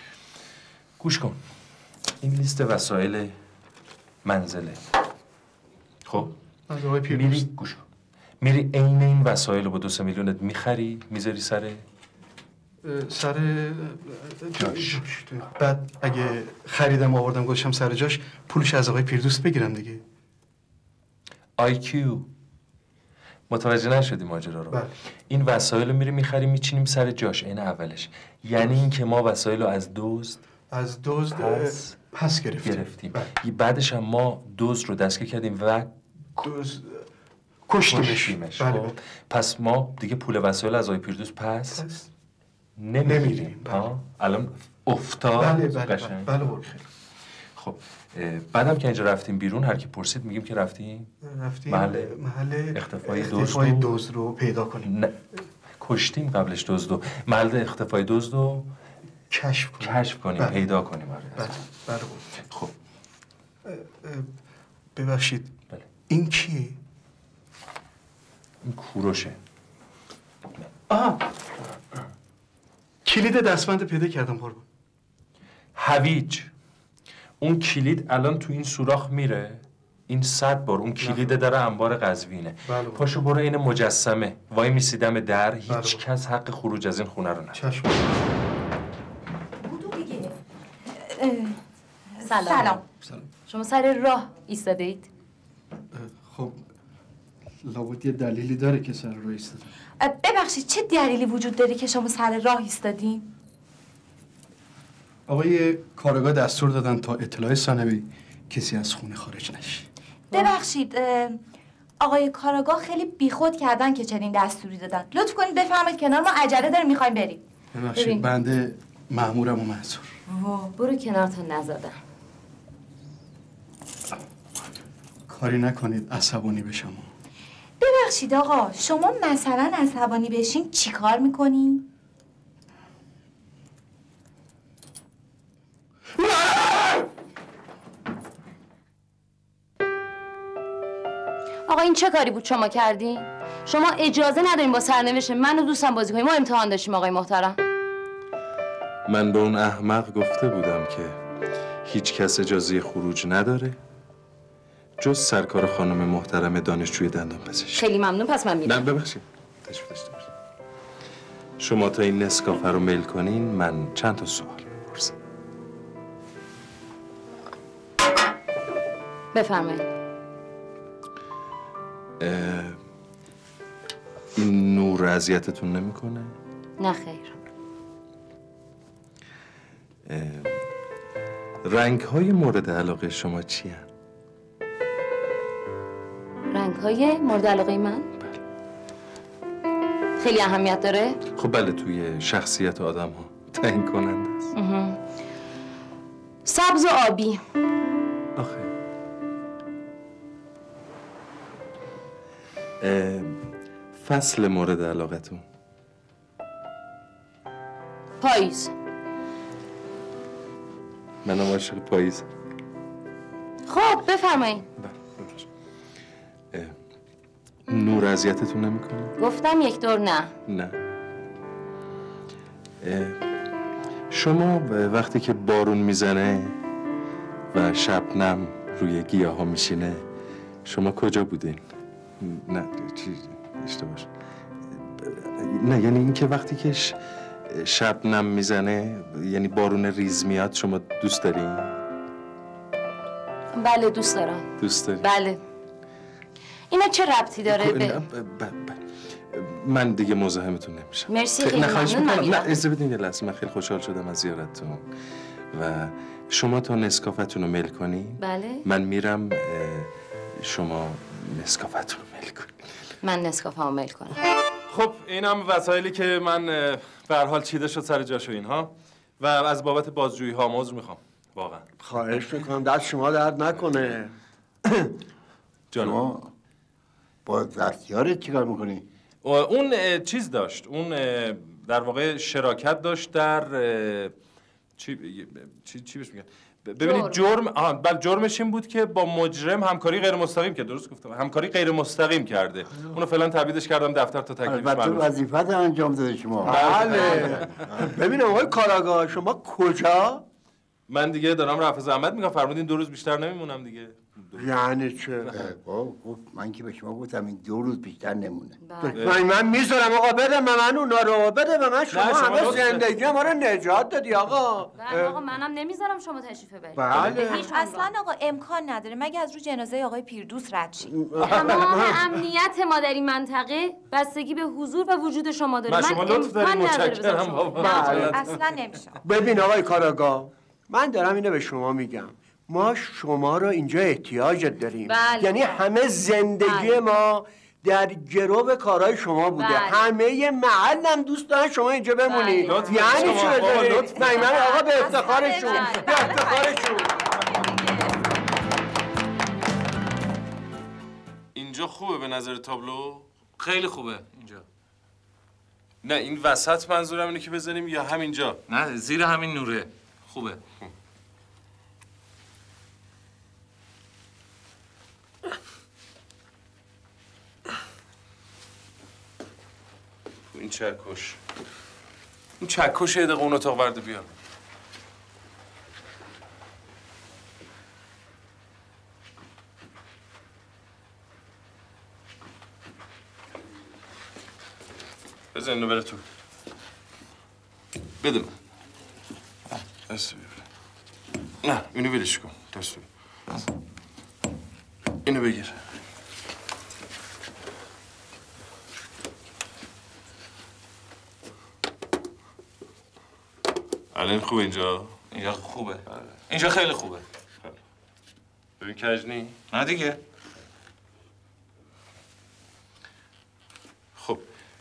گوش کن. این لیست وسایل منزله. خب؟ میری گوش کن. میری عین این وسایل رو با دو سه میلیونت میخری، میذاری سر سر جاش. بعد اگه خریدم آوردم گذاشتم سر جاش، پولش از آقای پیردوست بگیرم دیگه. آی کیو. متوجه نشدی ماجرا رو؟ بله. این وسایل رو میری میخری میچینیم سر جاش، این اولش. یعنی اینکه ما وسایل رو از دزد از دزد پس, پس گرفتیم. گرفتیم. بله. بعدش هم ما دزد رو دستگیر کردیم و دزد کشتیمش. بله بله. پس ما دیگه پول وسایل از آقای پیردوس پس, پس. نمیگیریم. ها الان افتاد. بله بله قشنگ. بله, بله. خب بعدم که اینجا رفتیم بیرون، هر کی پرسید میگیم که رفتیم رفتیم محل, محل اختفای اختفای دزد رو پیدا کنیم. نه کشتیم قبلش دزد رو. محل اختفای دزد رو کشف کنیم. کشف کنیم بله. پیدا کنیم. آره بله بله. خب ببخشید بله. این کیه؟ این کوروشه. آها کلید دستبند پیدا کردم قربان. هویج. اون کلید الان تو این سوراخ میره. این صد بار اون کلید در انبار قزوینه. بله. پاشو برو این مجسمه وای میسیدم در. هیچ بله. کس حق خروج از این خونه رو نداره. چشم. بودو دیگه. سلام. سلام. سلام. شما سر راه ایستاده اید؟ خب لابد یه دلیلی داره که سر راه ایستادم. ببخشید چه دلیلی وجود داره که شما سر راه ایستادین؟ آقای کارگاه دستور دادن تا اطلاع ثانوی کسی از خونه خارج نشه. ببخشید آقای کارگاه خیلی بیخود کردن که چنین دستوری دادن. لطف کنید بفرمایید کنار، ما عجله داریم میخوایم بریم. ببخشید بنده مأمورم و معذور. وا برو کنار تا نزدم. کاری نکنید عصبانی بشم. ببخشید آقا، شما مثلا عصبانی بشین چی کار میکنی؟ آقا این چه کاری بود شما کردین؟ شما اجازه ندارین با سرنوشت من و دوستم بازی کنیم. ما امتحان داشتیم آقای محترم. من به اون احمق گفته بودم که هیچ کس اجازه خروج نداره جز سرکار خانم محترم دانشجوی دندان پزشکی. خیلی ممنون. پس من میرم. نه ببخشید. تشریف داشته باشید. شما تا این نسکافه رو میل کنین من چند تا سوال بپرسم. بفرمایید. این نور اذیتتون نمیکنه؟ نه خیر. رنگ های مورد علاقه شما چی هن؟ رنگ های مورد علاقه من؟ خیلی اهمیت داره؟ خب بله، توی شخصیت آدم ها تعیین کننده است. سبز و آبی. آخه فصل مورد علاقتون؟ پاییز. منم عاشق پاییز. خب بفرمایید. نور اذیتتون نمیکنه؟ گفتم یک دور نه. نه. شما وقتی که بارون میزنه و شبنم روی گیاه ها میشینه شما کجا بودین؟ نه چی اشتباه شد. نه یعنی اینکه وقتی که شبنم میزنه یعنی بارون ریز میاد شما دوست دارین؟ بله دوست دارم. دوست دارین؟ بله. اینا چه ربطی داره به ب... ب... ب... من دیگه مزاحمتون نمیشم. مرسی خیلی ممنون. من میرم. نه اجازه بدین یه لحظه، من خیلی خوشحال شدم از زیارتتون و شما تا نسکافتون رو میل کنی. بله. من میرم شما نسکافتون رو میل کنی. من نسکافه رو میل کنم. خب این هم وسایلی که من به هر حال چیده شد سر جاش و اینها و از بابت بازجویی ها عذر میخوام واقعا. خواهش میکنم دست شما درد نکنه. جانم با دستیارت چیکار میکنی؟ اون چیز داشت، اون در واقع شراکت داشت در چی چی چی بهش میگن؟ ببینید جرم آها بله جرمش این بود که با مجرم همکاری غیر مستقیم کرد. درست گفتم؟ همکاری غیر مستقیم کرده. اونو فعلا تبعیدش کردم دفتر تا تکلیفش معلوم. البته وظیفت انجام داده شما. بله. ببینم آقای کاراگاه شما کجا؟ من دیگه دارم رفع زحمت میگم، فرمودین دو روز بیشتر نمیمونم دیگه. یعنی چه؟ بابا من که به شما گفتم این دو روز بیشتر نمونه. من من میذارم آقا بده من من اونا رو بده به من. شما همه زندگی ما رو نجات دادی آقا. بله آقا منم نمیذارم شما تشریف ببرید. بله. اصلا آقا امکان نداره مگه از رو جنازه آقای پیردوس رد شی. تمام امنیت ما در این منطقه بستگی به حضور و وجود شما داره. من شما لطف دارید، متشکرم بابا. اصلا نمیشه. ببین آقای کاراگاه من دارم اینو به شما میگم، ما شما رو اینجا احتیاجت داریم. بله. یعنی همه زندگی بله. ما در گرو کارهای شما بوده. بله. همه محلم دوست دارن شما اینجا بمونی. بله. یعنی چه دارید؟ من آقا به افتخارشون به افتخارشون. اینجا خوبه به نظر تابلو؟ خیلی خوبه اینجا. نه این وسط منظورم اینه که بزنیم یا همینجا؟ نه زیر همین نوره خوبه. این چکش این چکش یه دقیقه اون اتاق ورده بیار. بزن اینو بره تو. بده من. دست بگیر. نه اینو ولش کن. دست بگیر. اینو بگیر. الان خوبه اینجا؟ اینجا خوبه. اینجا خیلی خوبه. ببین کجنی؟ نه دیگه. خب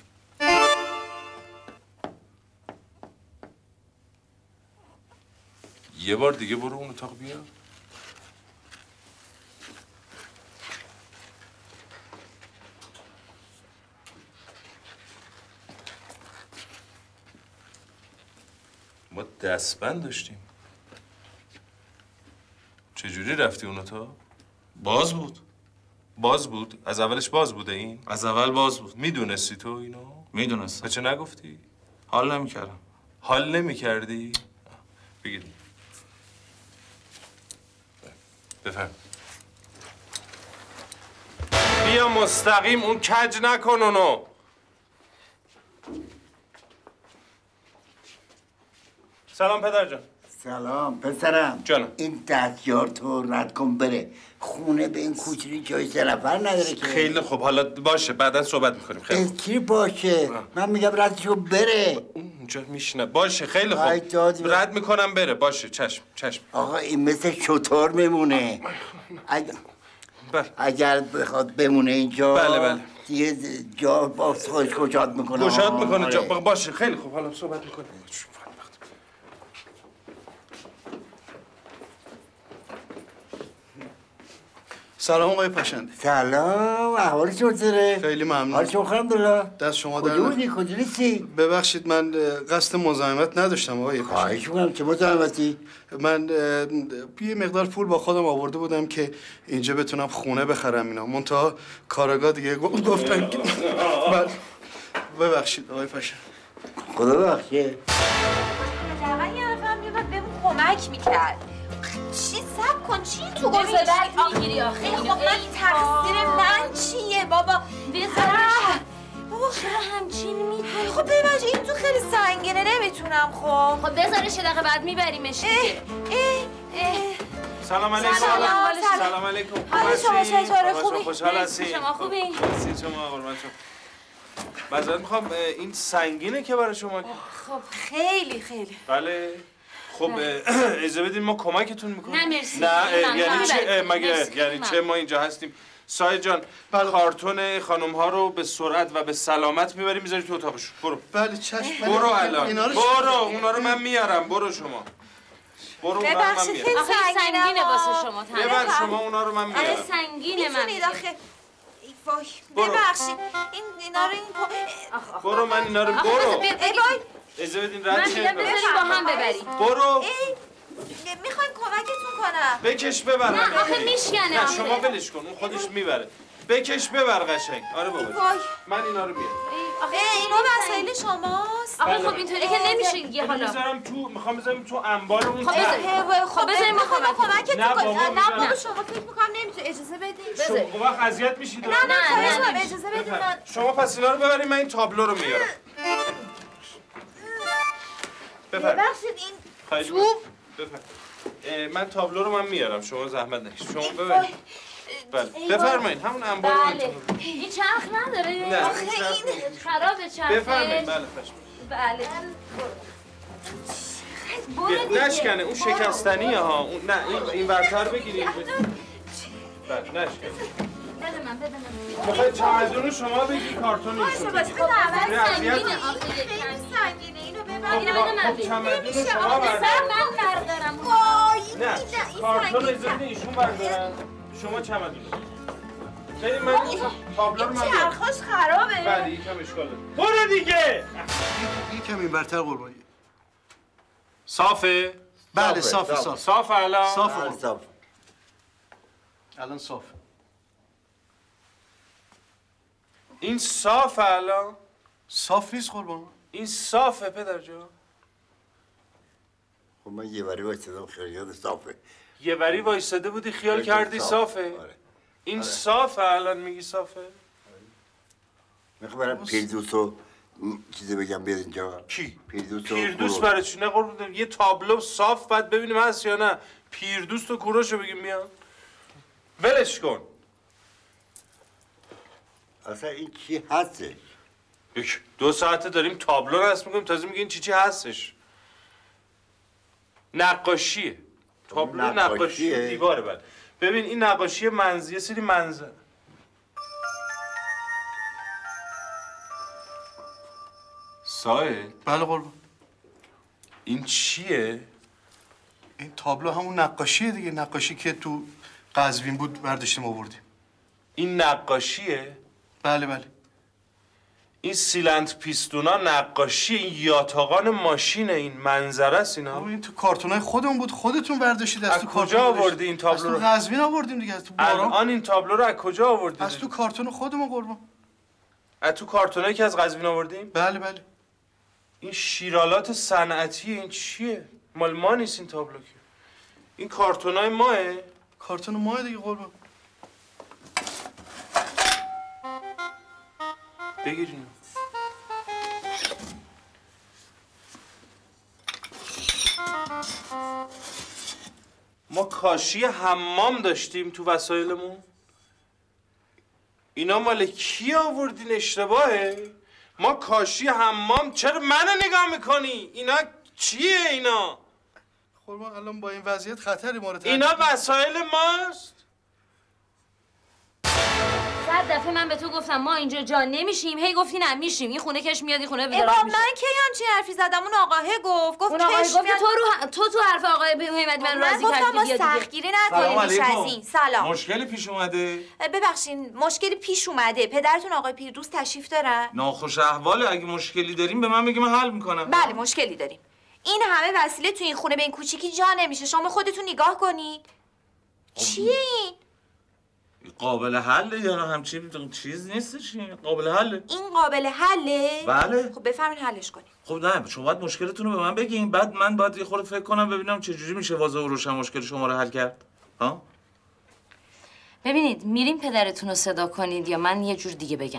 یه بار دیگه برو اون اتاق بیا. دستبند داشتیم. چجوری رفتی اون اتاق؟ باز بود. باز بود؟ از اولش باز بوده این؟ از اول باز بود. میدونستی تو اینو؟ میدونستم. چه نگفتی؟ حال نمیکردم. حال نمیکردی؟ بگیر. بفهم. بیا مستقیم اون کج نکن اونو. سلام پدر جان. سلام پسرم. جانم. این دستیار تو رد کن بره. خونه به این کوچری جای سه نفر نداره که. خیلی خوب حالا باشه بعدا صحبت میکنیم. خیلی خوب. کی باشه؟ من میگم ردشو بره. اونجا میشنه. باشه خیلی خوب. رد میکنم بره. باشه چشم چشم. آقا این مثل شطور میمونه. اگر بله. اگر بخواد بمونه اینجا بله بله. دیگه جا با خودش گشاد میکنه. گشاد میکنه جا. باشه خیلی خوب حالا صحبت میکنیم. سلام آقای پشنده. سلام، احوال چطوره؟ خیلی ممنون. حال شما الحمدلله. دست شما در کجا بودی؟ کجا نیستی؟ ببخشید من قصد مزاحمت نداشتم آقای پشنده. خواهش می‌کنم چه مزاحمتی؟ من یه مقدار پول با خودم آورده بودم که اینجا بتونم خونه بخرم اینا. منتها کارآگاه دیگه گفتن که بله. ببخشید آقای پشنده. خدا ببخشه. حداقل یه نفر میومد بهمون کمک میکرد. چی صبر کن چی تو گفته بعد میگیری آخه خب من تقصیر من چیه بابا بذارش بابا چرا همچین میکنی؟ خب ببینش این تو خیلی سنگینه نمیتونم خب خب بذارش یه دقیقه بعد میبریمش دیگه. سلام علیکم. سلام سلام علیکم. حال شما چطوره؟ خوبی؟ خوشحال هستی؟ شما خوبی؟ هستی شما قربان شما. معذرت میخوام این سنگینه که برای شما. خب خیلی خیلی. بله. خب اجازه بدین ما کمکتون میکنیم. نه مرسی. نه یعنی چه مگه یعنی چه ما اینجا هستیم. سایه جان کارتون خانم ها رو به سرعت و به سلامت میبری میذاری تو اتاقشون. برو. بله چشم. برو الان. برو اونا رو من میارم. برو شما. برو اونا رو من میارم. آخه سنگینه واسه شما تنها. ببر شما اونا رو من میارم. آره سنگینه من. میتونید آخه وای ببخشید این اینا رو این برو من اینا رو برو. اجازه بدین رد من میگم بذاریم با هم ببریم. برو. میخوایم کمکتون کنم. بکش ببر. نه آخه میشکنه. نه شما ولش کن اون خودش میبره. بکش ببر قشنگ. آره بابا. من اینا رو میارم. آخه اینو وسایل شماست. آخه خب اینطوری که نمیشه دیگه حالا. میذارم تو میخوام بذارم تو انبار اون. خب بذاریم. خب بذاریم میخوام کمکتون نه کنم. بابا نه بابا شما فکر میکنم نمیتونی اجازه بدید. شما اون وقت اذیت میشید. نه نه نه اجازه بدید من. شما پس اینا رو ببرید من این تابلو رو میارم. ببخشید این خواهش می‌کنم. من تابلو رو من میارم شما زحمت نکشید. شما ببرید. بله بفرمایید همون انبار رو. بله این چرخ نداره؟ نه آخه این خرابه چرخه. بفرمایید بله خوش. بله نشکنه اون شکستنیه ها. اون نه این این ورتر بگیرید. بله نشکنه. بده من بده من. میخواید چمدون شما بگی کارتون باشه باشه خب سنگینه آخه خیلی سنگینه اینو ببر. اینو بده من. خب چمدون شما بردارید. من بردارم. نه کارتون رو زدین ایشون بردارن. شما چمدون. خیلی من تابلو رو من این چرخاش خرابه. بله یکم اشکال داره. برو دیگه. یکم این برتر قربانی. صافه؟ بله صافه صاف. صاف الان؟ صاف صاف. الان صاف. این صاف الان؟ صاف نیست قربان. این صافه پدر جان. خب من یه وری وایستادم خیال صافه. یه وری وایستاده بودی خیال کردی صافه؟ آره. این صافه الان میگی صافه؟ میخوام برم پیردوستو چیزی بگم بیاد اینجا. کی؟ پیردوستو پیردوست برای چی؟ نه قربون یه تابلو صاف بعد ببینیم هست یا نه. پیردوست و کوروشو بگیم میان. ولش کن. اصلا این چی هستش؟ یک دو ساعته داریم تابلو رسم میکنیم تازه میگه این چی چی هستش. نقاشیه. تابلو نقاشی دیواره. بعد ببین این نقاشی منظر یه سری منظر. سایه؟ بله قربان. این چیه؟ این تابلو همون نقاشیه دیگه. نقاشی که تو قزوین بود برداشتیم آوردیم. این نقاشیه؟ بله بله. این سیلند پیستونا نقاشی، این یاتاقان ماشینه، این منظره است اینا. این تو کارتونای خودمون بود، خودتون برداشتید از تو کارتون. کجا آوردی این تابلو رو؟ از تو قزوین آوردیم دیگه، از تو باران. الان این تابلو رو از کجا آوردی؟ از تو کارتون خودمون قربان. از تو کارتونایی که از قزوین آوردیم؟ بله بله. این شیرالات صنعتی این چیه؟ مال ما نیست این تابلو که. این کارتونای ماه؟ کارتون ماه دیگه قربان. بگیرین. ما کاشی حمام داشتیم تو وسایلمون. اینا مال کی آوردین؟ اشتباهه. ما کاشی حمام، چرا منو نگاه میکنی؟ اینا چیه اینا؟ قربان الان با این وضعیت خطری ما رو تحت اینا وسایل ماست. صد دفعه من به تو گفتم ما اینجا جا نمیشیم، هی گفتی نه میشیم. این خونه کش میاد، این خونه به ابا میشه. من کی همچین حرفی زدم؟ اون آقاه گفت گفت اون آقاه کش گفت میاد. تو رو تو تو حرف آقای حمدی من راضی من کردی. گفتم ما سختگیری نکنیم بیش از این. سلام. مشکلی پیش اومده؟ ببخشید مشکلی پیش اومده. پدرتون آقای پیردوست تشریف دارن؟ ناخوش احواله. اگه مشکلی داریم به من بگی، من حل میکنم. بله مشکلی داریم. این همه وسیله تو این خونه به این کوچیکی جا نمیشه. شما خودتون نگاه کنید. چیه این؟ قابل حله یا همچین چیز نیستش؟ قابل حله. این قابل حله؟ بله. خب بفرمین حلش کنیم. خب نه شما باید مشکلتون رو به من بگین، بعد من باید یه خورده فکر کنم ببینم چه جوری میشه واضح و روشن مشکل شما رو حل کرد. ها؟ ببینید میریم پدرتون رو صدا کنید یا من یه جور دیگه بگم؟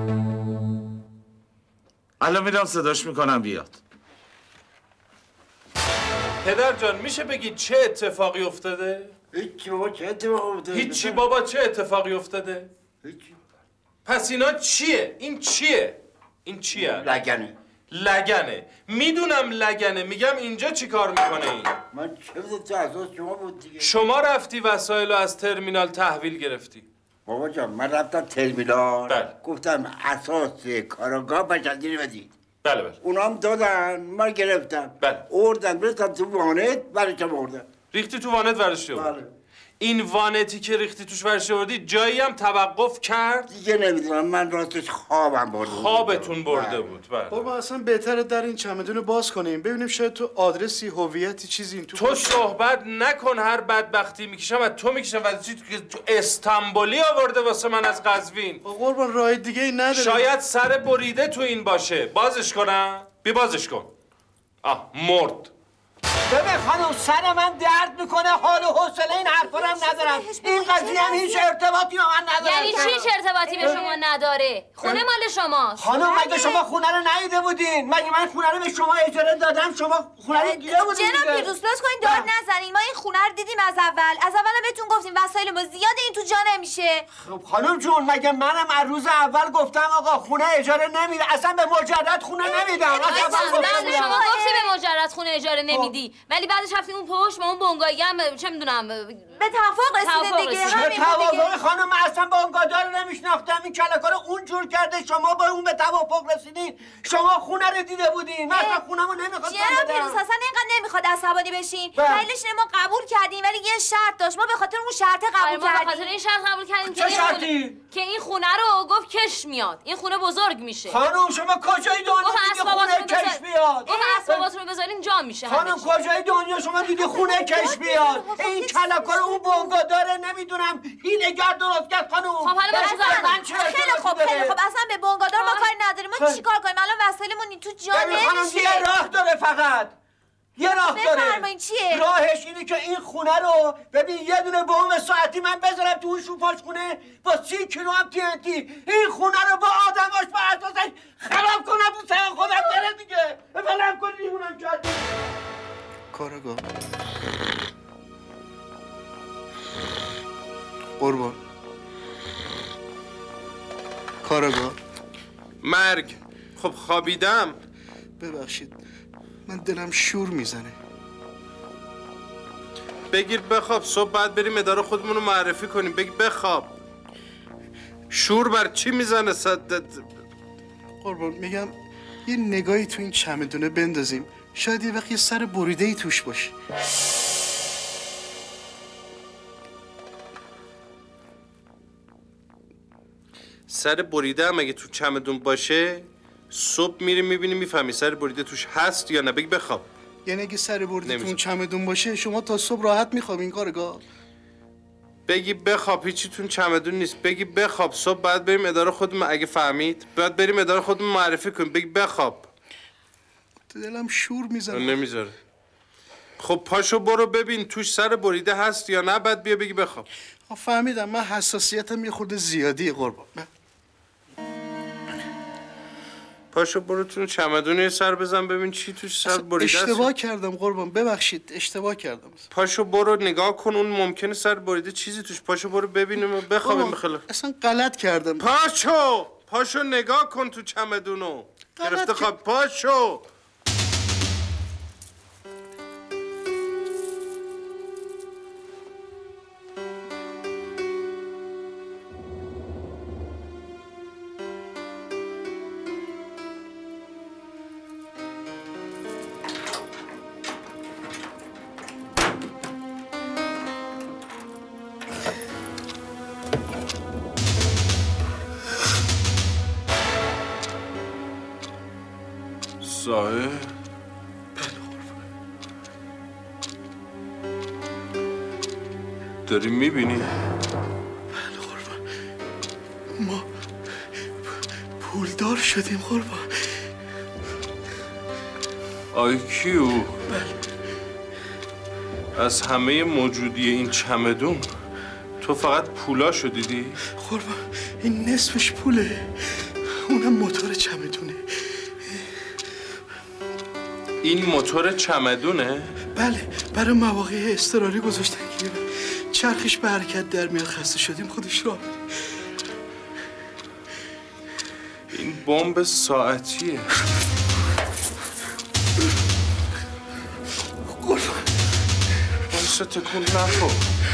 الان میرم صداش میکنم بیاد. پدر جان میشه بگی چه اتفاقی افتاده؟ هیچی بابا، چه اتفاقی افتاده؟ هیچی بابا، چه اتفاقی افتاده؟ هیچی. پس اینا چیه؟ این چیه؟ این چیه؟ لگنه. لگنه. میدونم لگنه، میگم اینجا چی کار میکنه این؟ من چه بودم تو اساس شما بود دیگه. شما رفتی وسایل رو از ترمینال تحویل گرفتی. بابا جان من رفتم ترمینال. بله. گفتم اساس کاراگاه بچندی بدید. بله بله. اونا هم دادن، من گرفتم. بله. اوردن برسم تو وانت برشم اوردن. ریختی تو وانت ورشی آوردی؟ بله. این وانتی که ریختی توش ورشی آوردی جایی هم توقف کرد؟ دیگه نمیدونم، من راستش خوابم برده بود. خوابتون برده بود. بله. قربان اصلا بهتره در این چمدون رو باز کنیم ببینیم شاید تو آدرسی، هویتی، چیزی این تو تو صحبت نکن. هر بدبختی میکشم از تو میکشم. از چی تو تو استانبولی آورده واسه من از قزوین. قربان راه دیگه ای نداره. شاید سر بریده تو این باشه. بازش کنم؟ بی بازش کن. آه مرد. ببین خانم سر من درد میکنه، حال و حوصله این حرفا رو هم ندارم. این قضیه هم هیچ ارتباطی با من نداره. یعنی چی هیچ ارتباطی به شما نداره؟ خونه مال شماست. خانم مگه شما خونه رو ندیده بودین؟ مگه من خونه رو به شما اجاره دادم شما خونه رو دیده بودین؟ جناب پیروز لطف کنین داد نزنین. ما این خونه رو دیدیم از اول. از اول بهتون گفتیم وسایل ما زیاده، این تو جا نمیشه. خب خانم جون مگه منم از روز اول گفتم آقا خونه اجاره نمیده، اصلا به مجرد خونه نمیدم. بعد شما گفتی به مجرد خونه اجاره نمیدی، ولی بعدش رفتیم اون پشت با اون بنگاهی هم چه میدونم به توافق رسیده دیگه. همین توافق خانم من اصلا بنگاهدار رو نمیشناختم. این کلکا رو اون جور کرده، شما با اون به توافق رسیدین. شما خونه رو دیده بودین، من اصلا خونمو نمیخواستم جناب پیروز اصلا اینقدر نمیخواد عصبانی بشین. دلیلش اینه ما قبول کردیم ولی یه شرط داشت. ما به خاطر اون شرط قبول ما کردیم. به خاطر این شرط قبول کردیم چه شرطی؟ که این خونه رو گفت کش میاد. این خونه بزرگ میشه. خانم شما کجای دنیا دیدی خونه کش بیاد؟ گفت اسباباتون رو بذارین جا میشه. خانم کجای دنیا شما دیدی خونه کش بیاد؟ این کلکا رو اون بنگاه داره نمیدونم هیله‌گر درست کرد خانم. خب حالا من چه خیلی خوب خیلی خوب اصلا به بنگاهدار ما کاری نداریم. ما چیکار کنیم الان وسایلمون تو جا نمیشه. خانم یه راه داره فقط. یه راه داره. بفرمایید چیه؟ راهش اینه که این خونه رو ببین یه دونه بم ساعتی من بذارم تو اون شوپاش خونه با سی کیلو هم تی ان تی این خونه رو با آدماش با اساسش خراب کنم تو سر خودم بره دیگه. بلم کن لیمونم کردی. کاراگاه قربان کاراگاه مرگ. خب خوابیدم. ببخشید من دلم شور میزنه. بگیر بخواب. صبح بعد بریم اداره خودمون رو معرفی کنیم. بگیر بخواب. شور بر چی میزنه صدت؟ قربان میگم یه نگاهی تو این چمدونه بندازیم، شاید یه وقت یه سر بریده‌ای توش باشه. سر بریده هم اگه تو چمدون باشه صبح میری میبینی میفهمی سر بریده توش هست یا نه. بگی بخواب. یعنی اگه سر بریده تو اون چمدون باشه شما تا صبح راحت میخوابین کارگاه؟ بگی بخواب هیچی تون چمدون نیست. بگی بخواب صبح باید بریم اداره خودمون. اگه فهمید باید بریم اداره خودمون معرفی کنیم. بگی بخواب. دلم شور میزنه. نمیذاره. خب پاشو برو ببین توش سر بریده هست یا نه، بعد بیا بگی بخواب. فهمیدم. من حساسیتم یه خورده زیادیه قربان. پاشو برو تو چمدون سر بزن ببین چی توش سر بریده است. اشتباه کردم قربان، ببخشید اشتباه کردم. پاشو برو نگاه کن، اون ممکنه سر بریده چیزی توش. پاشو برو ببینیم و بخوابیم بخلا. اصلا غلط کردم. پاشو پاشو نگاه کن تو چمدونو. گرفته خواب. پاشو. صاحب داری میبینی؟ بله قربان. ما پولدار شدیم قربان. آی کیو؟ بله. از همه موجودی این چمدون تو فقط پولاشو دیدی؟ قربان این نصفش پوله، اونم موتور چمدونه. این موتور چمدونه؟ بله، برای مواقع اضطراری گذاشتن که چرخش به حرکت در میاد، خسته شدیم خودش راه میره. این بمب ساعتیه. قربان بایستا تکون نخور.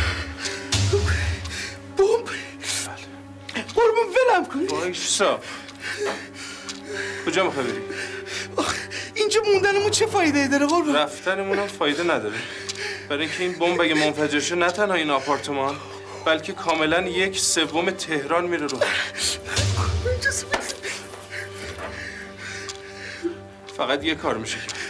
بمب؟ قربان ولم کن. بایستا. کجا میخوای بری؟ اینجا موندنمون چه فایده داره قربان؟ رفتنمون هم فایده نداره. برای اینکه این بمب اگه منفجر شه نه تنها این آپارتمان بلکه کاملا یک سوم تهران میره رو. فقط یه کار میشه کرد.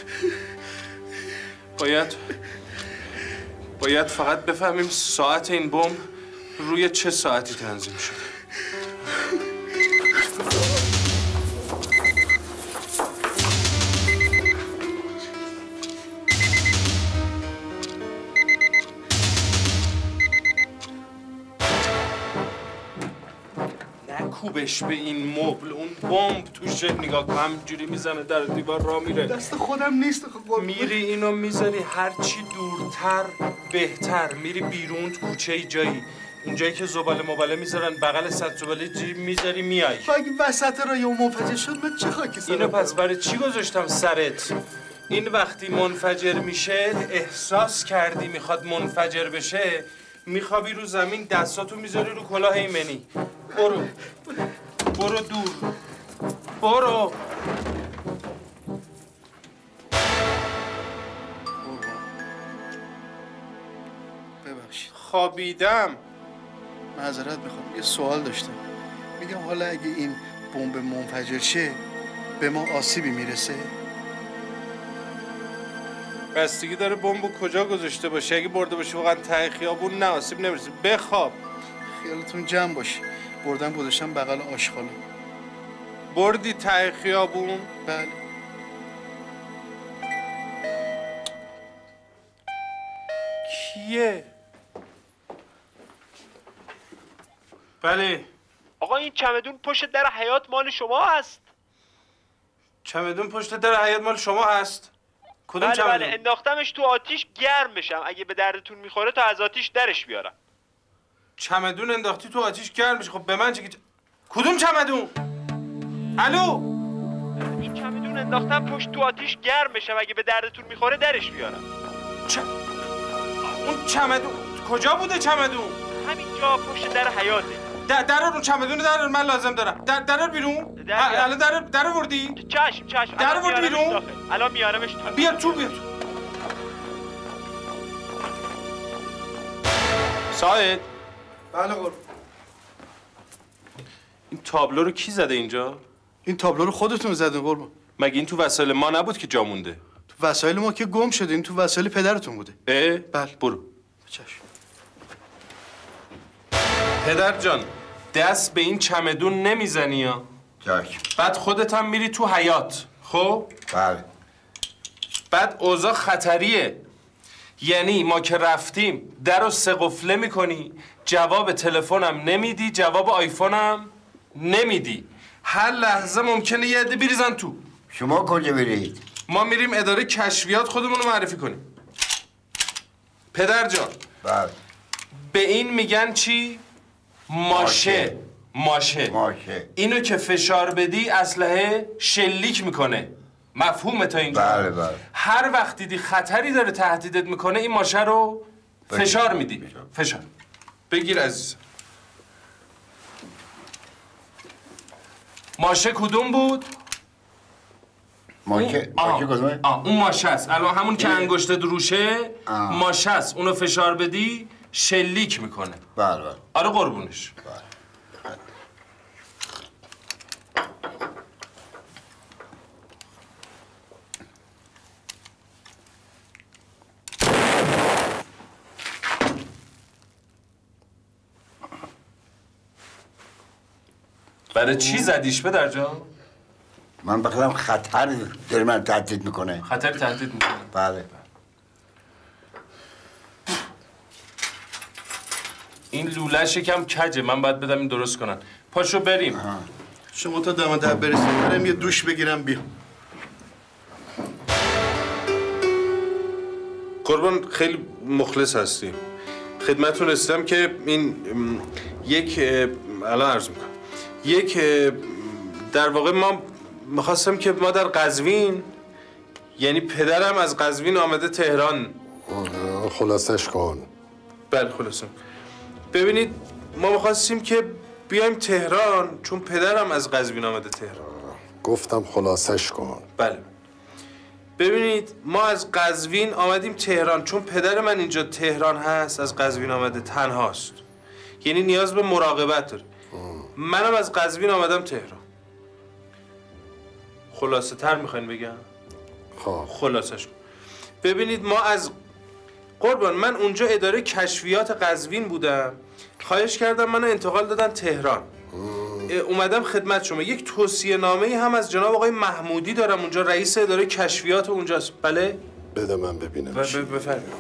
باید باید فقط بفهمیم ساعت این بمب روی چه ساعتی تنظیم شده. کوبش به این مبل، اون بمب توشه. نگاه کن همینجوری میزنه در دیوار را میره. دست خودم نیست. خب میری اینو میزنی هرچی دورتر بهتر. میری بیرون کوچه جایی، اونجایی که زباله مباله میذارن بغل صد زباله جیب میذاری میای. اگه وسط راه اون منفجر شد من چه خاکی سرم؟ اینو پس برای چی گذاشتم سرت؟ این وقتی منفجر میشه احساس کردی میخواد منفجر بشه، میخوابی رو زمین دستاتو میذاری رو کلاه ایمنی. برو برو دور برو. ببخشید خوابیدم. معذرت میخوام، یه سوال داشتم. میگم حالا اگه این بمب منفجر شه به ما آسیبی میرسه؟ بستگی داره بمبو کجا گذاشته باشه. اگه برده باشه واقعا ته خیابون نه آسیب نمیرسه. بخواب. خیالتون جمع باشه. بردم گذاشتم بغل آشغالا. بردی ته خیابون؟ بله. کیه؟ بله. آقا این چمدون پشت در حیاط مال شما هست. چمدون پشت در حیاط مال شما هست؟ کدوم بله چمدون؟ بله انداختمش تو آتیش گرم بشم، اگه به دردتون میخوره تا از آتیش درش بیارم. چمدون انداختی تو آتیش گرم بشه؟ خب به من چه؟ کدوم چمدون؟ الو؟ این چمدون انداختم پشت تو آتیش گرم بشم، اگه به دردتون میخوره درش بیارم. چ... اون چمدون کجا بوده چمدون؟ همینجا پشت در حیاطه. در در رو چمدون در من لازم دارم. در در بیرون. الان در در وردی؟ چشم چشم. در ورد بیرون. الان میارمش تو. بیا تو بیا تو. ساعد. بله قربان. این تابلو رو کی زده اینجا؟ این تابلو رو خودتون زدین قربان. مگه این تو وسایل ما نبود که جا مونده؟ تو وسایل ما که گم شده، این تو وسایل پدرتون بوده. اه؟ بله. برو. چشم. پدر جان دست به این چمدون نمیزنی یا؟ چشم. بعد خودت هم میری تو حیاط. خب؟ بله. بعد اوضاع خطریه. یعنی ما که رفتیم در رو سه قفله میکنی، جواب تلفنم نمیدی، جواب آیفونم نمیدی. هر لحظه ممکنه یه عده بریزن تو. شما کجا برید؟ ما میریم اداره کشفیات خودمون رو معرفی کنیم. پدر جان. بله. به این میگن چی؟ ماشه. ماشه. ماشه. اینو که فشار بدی اسلحه شلیک میکنه. مفهومه تا اینجا؟ بله بله. هر وقت دیدی خطری داره تهدیدت میکنه این ماشه رو فشار میدی. فشار. بگیر عزیزم. ماشه کدوم بود؟ ماشه ماشه کدومه؟ آه اون ماشه است. الان همون که انگشت دروشه ماشه است. اونو فشار بدی شلیک میکنه. بله بله. آره قربونش. بله. برای چی زدیش پدر جان؟ من بخیرم خطر داره من تهدید میکنه. خطر تهدید میکنه؟ بله. این لوله‌ش یکم کجه، من باید بدم این درست کنن. پاشو بریم. آه. شما تا دم در برسید برم یه دوش بگیرم بیام. قربان خیلی مخلص هستیم. خدمتتون رسیدم که این یک الان عرض میکنم. یک در واقع ما میخواستم که ما در قزوین، یعنی پدرم از قزوین آمده تهران. خلاصش کن. بله خلاصم. ببینید ما میخواستیم که بیایم تهران چون پدرم از قزوین آمده تهران. گفتم خلاصش کن. بله. ببینید ما از قزوین آمدیم تهران چون پدر من اینجا تهران هست، از قزوین آمده تنهاست. یعنی نیاز به مراقبت داره. منم از قزوین آمدم تهران. خلاصه تر میخواین بگم؟ خب خلاصش کن. ببینید ما از قربان من اونجا اداره کشفیات قزوین بودم، خواهش کردم منو انتقال دادن تهران. اومدم خدمت شما. یک توصیه نامه هم از جناب آقای محمودی دارم اونجا، رئیس اداره کشفیات اونجاست. بله؟ بده من ببینم. بفرمایید.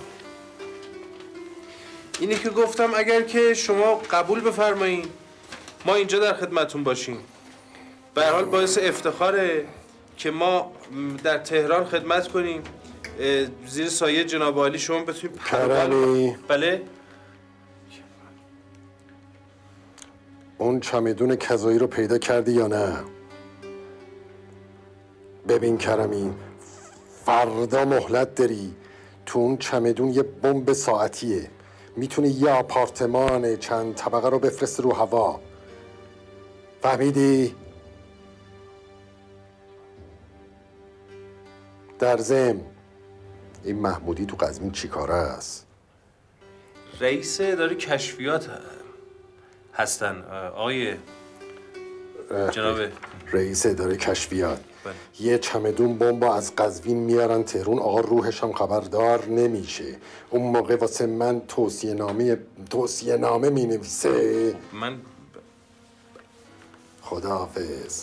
اینی که گفتم اگر که شما قبول بفرمایید ما اینجا در خدمتون باشیم. به هر حال باعث افتخاره که ما در تهران خدمت کنیم، زیر سایه جناب عالی شما بتونیم کرمی. بله؟ اون چمدون کذایی رو پیدا کردی یا نه؟ ببین کرمی، فردا مهلت داری. تو اون چمدون یه بمب ساعتیه، میتونی یه آپارتمان چند طبقه رو بفرسته رو هوا. فهمیدی؟ در ضمن این محمودی تو قزوین چی کاره است؟ رئیس اداره کشفیات هستن آقای جناب رئیس اداره کشفیات. بله. یه چمدون بمب از قزوین میارن تهران، آقا روحش هم خبردار نمیشه. اون موقع واسه من توصیه نامه توصیه نامه می نویسه. من خداحافظ.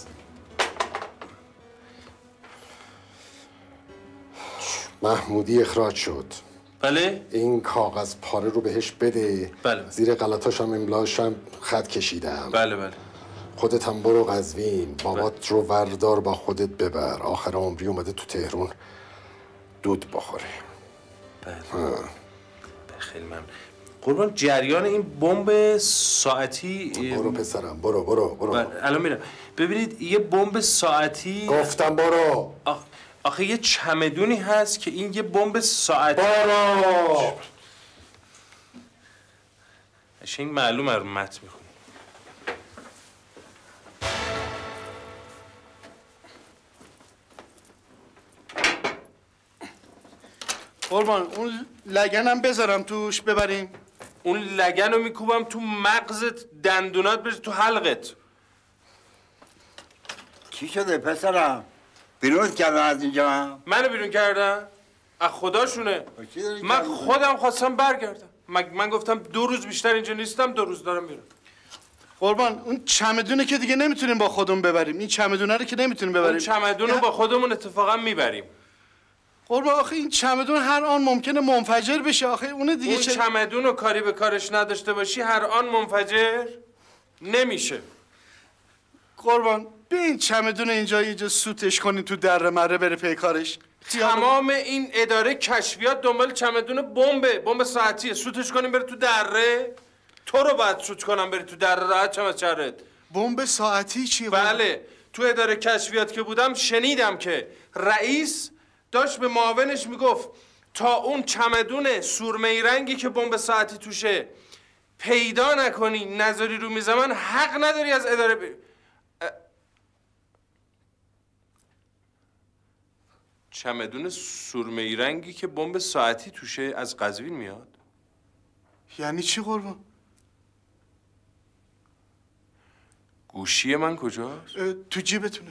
محمودی اخراج شد. بله؟ این کاغذ پاره رو بهش بده. بله. زیر غلطاش هم املاش هم خط کشیدم. بله بله. خودت هم برو قزوین، بابات رو وردار با خودت ببر. آخر عمری اومده تو تهران دود بخوره. بله. خیلی ممنون. قربان جریان این بمب ساعتی برو پسرم برو برو برو. بله. الان میرم. ببینید یه بمب ساعتی گفتم برو. آخ... آخه یه چمدونی هست که این یه بمب ساعتی. برو. این معلومه رو متن میخونی. قربان اون لگنم بذارم توش ببریم. اون لگن رو میکوبم تو مغزت، دندونات بره تو حلقت. چی شده پسرم؟ بیرون کردن از اینجا؟ منو بیرون کردن؟ از خداشونه. من خودم خواستم برگردم. من, من گفتم دو روز بیشتر اینجا نیستم، دو روز دارم میرم. قربان اون چمدونه که دیگه نمیتونیم با خودمون ببریم. این چمدونه رو که نمیتونیم ببریم. اون چمدون رو با خودمون اتفاقا میبریم. قربان آخه این چمدون هر آن ممکنه منفجر بشه. آخه اون دیگه اون چمدون رو کاری به کارش نداشته باشی هر آن منفجر نمیشه. قربان به این چمدون اینجا یه جا سوتش کنین تو دره مره بره پی کارش. تمام این اداره کشفیات دنبال چمدون بمبه، بمب ساعتیه. سوتش کنیم بره تو دره. تو رو باید سوت کنم بری تو دره راحت چم از چرت. بمب ساعتی چی؟ بله تو اداره کشفیات که بودم شنیدم که رئیس داشت به معاونش میگفت تا اون چمدون سرمه‌ای رنگی که بمب ساعتی توشه پیدا نکنی نذاری رو میز من حق نداری از اداره بری. چمدون سرمه‌ای رنگی که بمب ساعتی توشه از قزوین میاد؟ یعنی چی قربان؟ گوشی من کجاست؟ تو جیبتونه.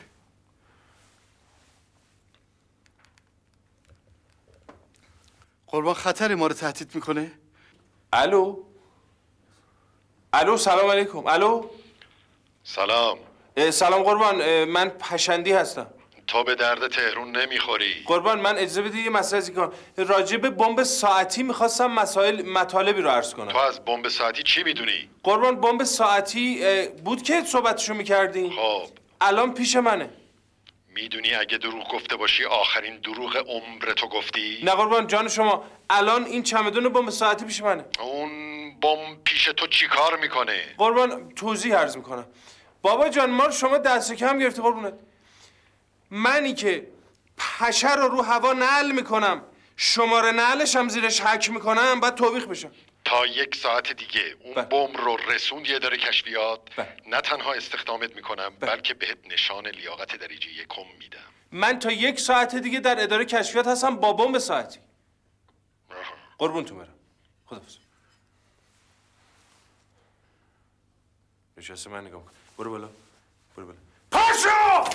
قربان خطری ما رو تهدید میکنه؟ الو؟ الو سلام علیکم. الو؟ سلام. سلام قربان، من پشندی هستم. تو به درد تهرون نمیخوری. قربان من اجازه بدید یه مسئله ازی کنم. راجع به بمب ساعتی میخواستم مسائل مطالبی رو عرض کنم. تو از بمب ساعتی چی میدونی؟ قربان بمب ساعتی بود که صحبتشو میکردین؟ خب الان پیش منه. میدونی اگه دروغ گفته باشی آخرین دروغ عمر تو گفتی؟ نه قربان جان شما، الان این چمدون بمب ساعتی پیش منه. اون بمب پیش تو چی کار میکنه؟ قربان توضیح عرض میکنم. بابا جان ما شما دست کم گرفتی قربونت. منی که پشه رو رو هوا نعل میکنم شماره نعلش هم زیرش حک میکنم باید توبیخ بشم. تا یک ساعت دیگه اون بله. بمب رو رسوند یه داره کشفیات بله. نه تنها استخدامت میکنم بله. بلکه بهت نشان لیاقت درجه یکم میدم. من تا یک ساعت دیگه در اداره کشفیات هستم با بمب ساعتی. قربون تو برم. خداحافظ. نشسته من نگاه کن. برو بالا. برو بالا. پاشو!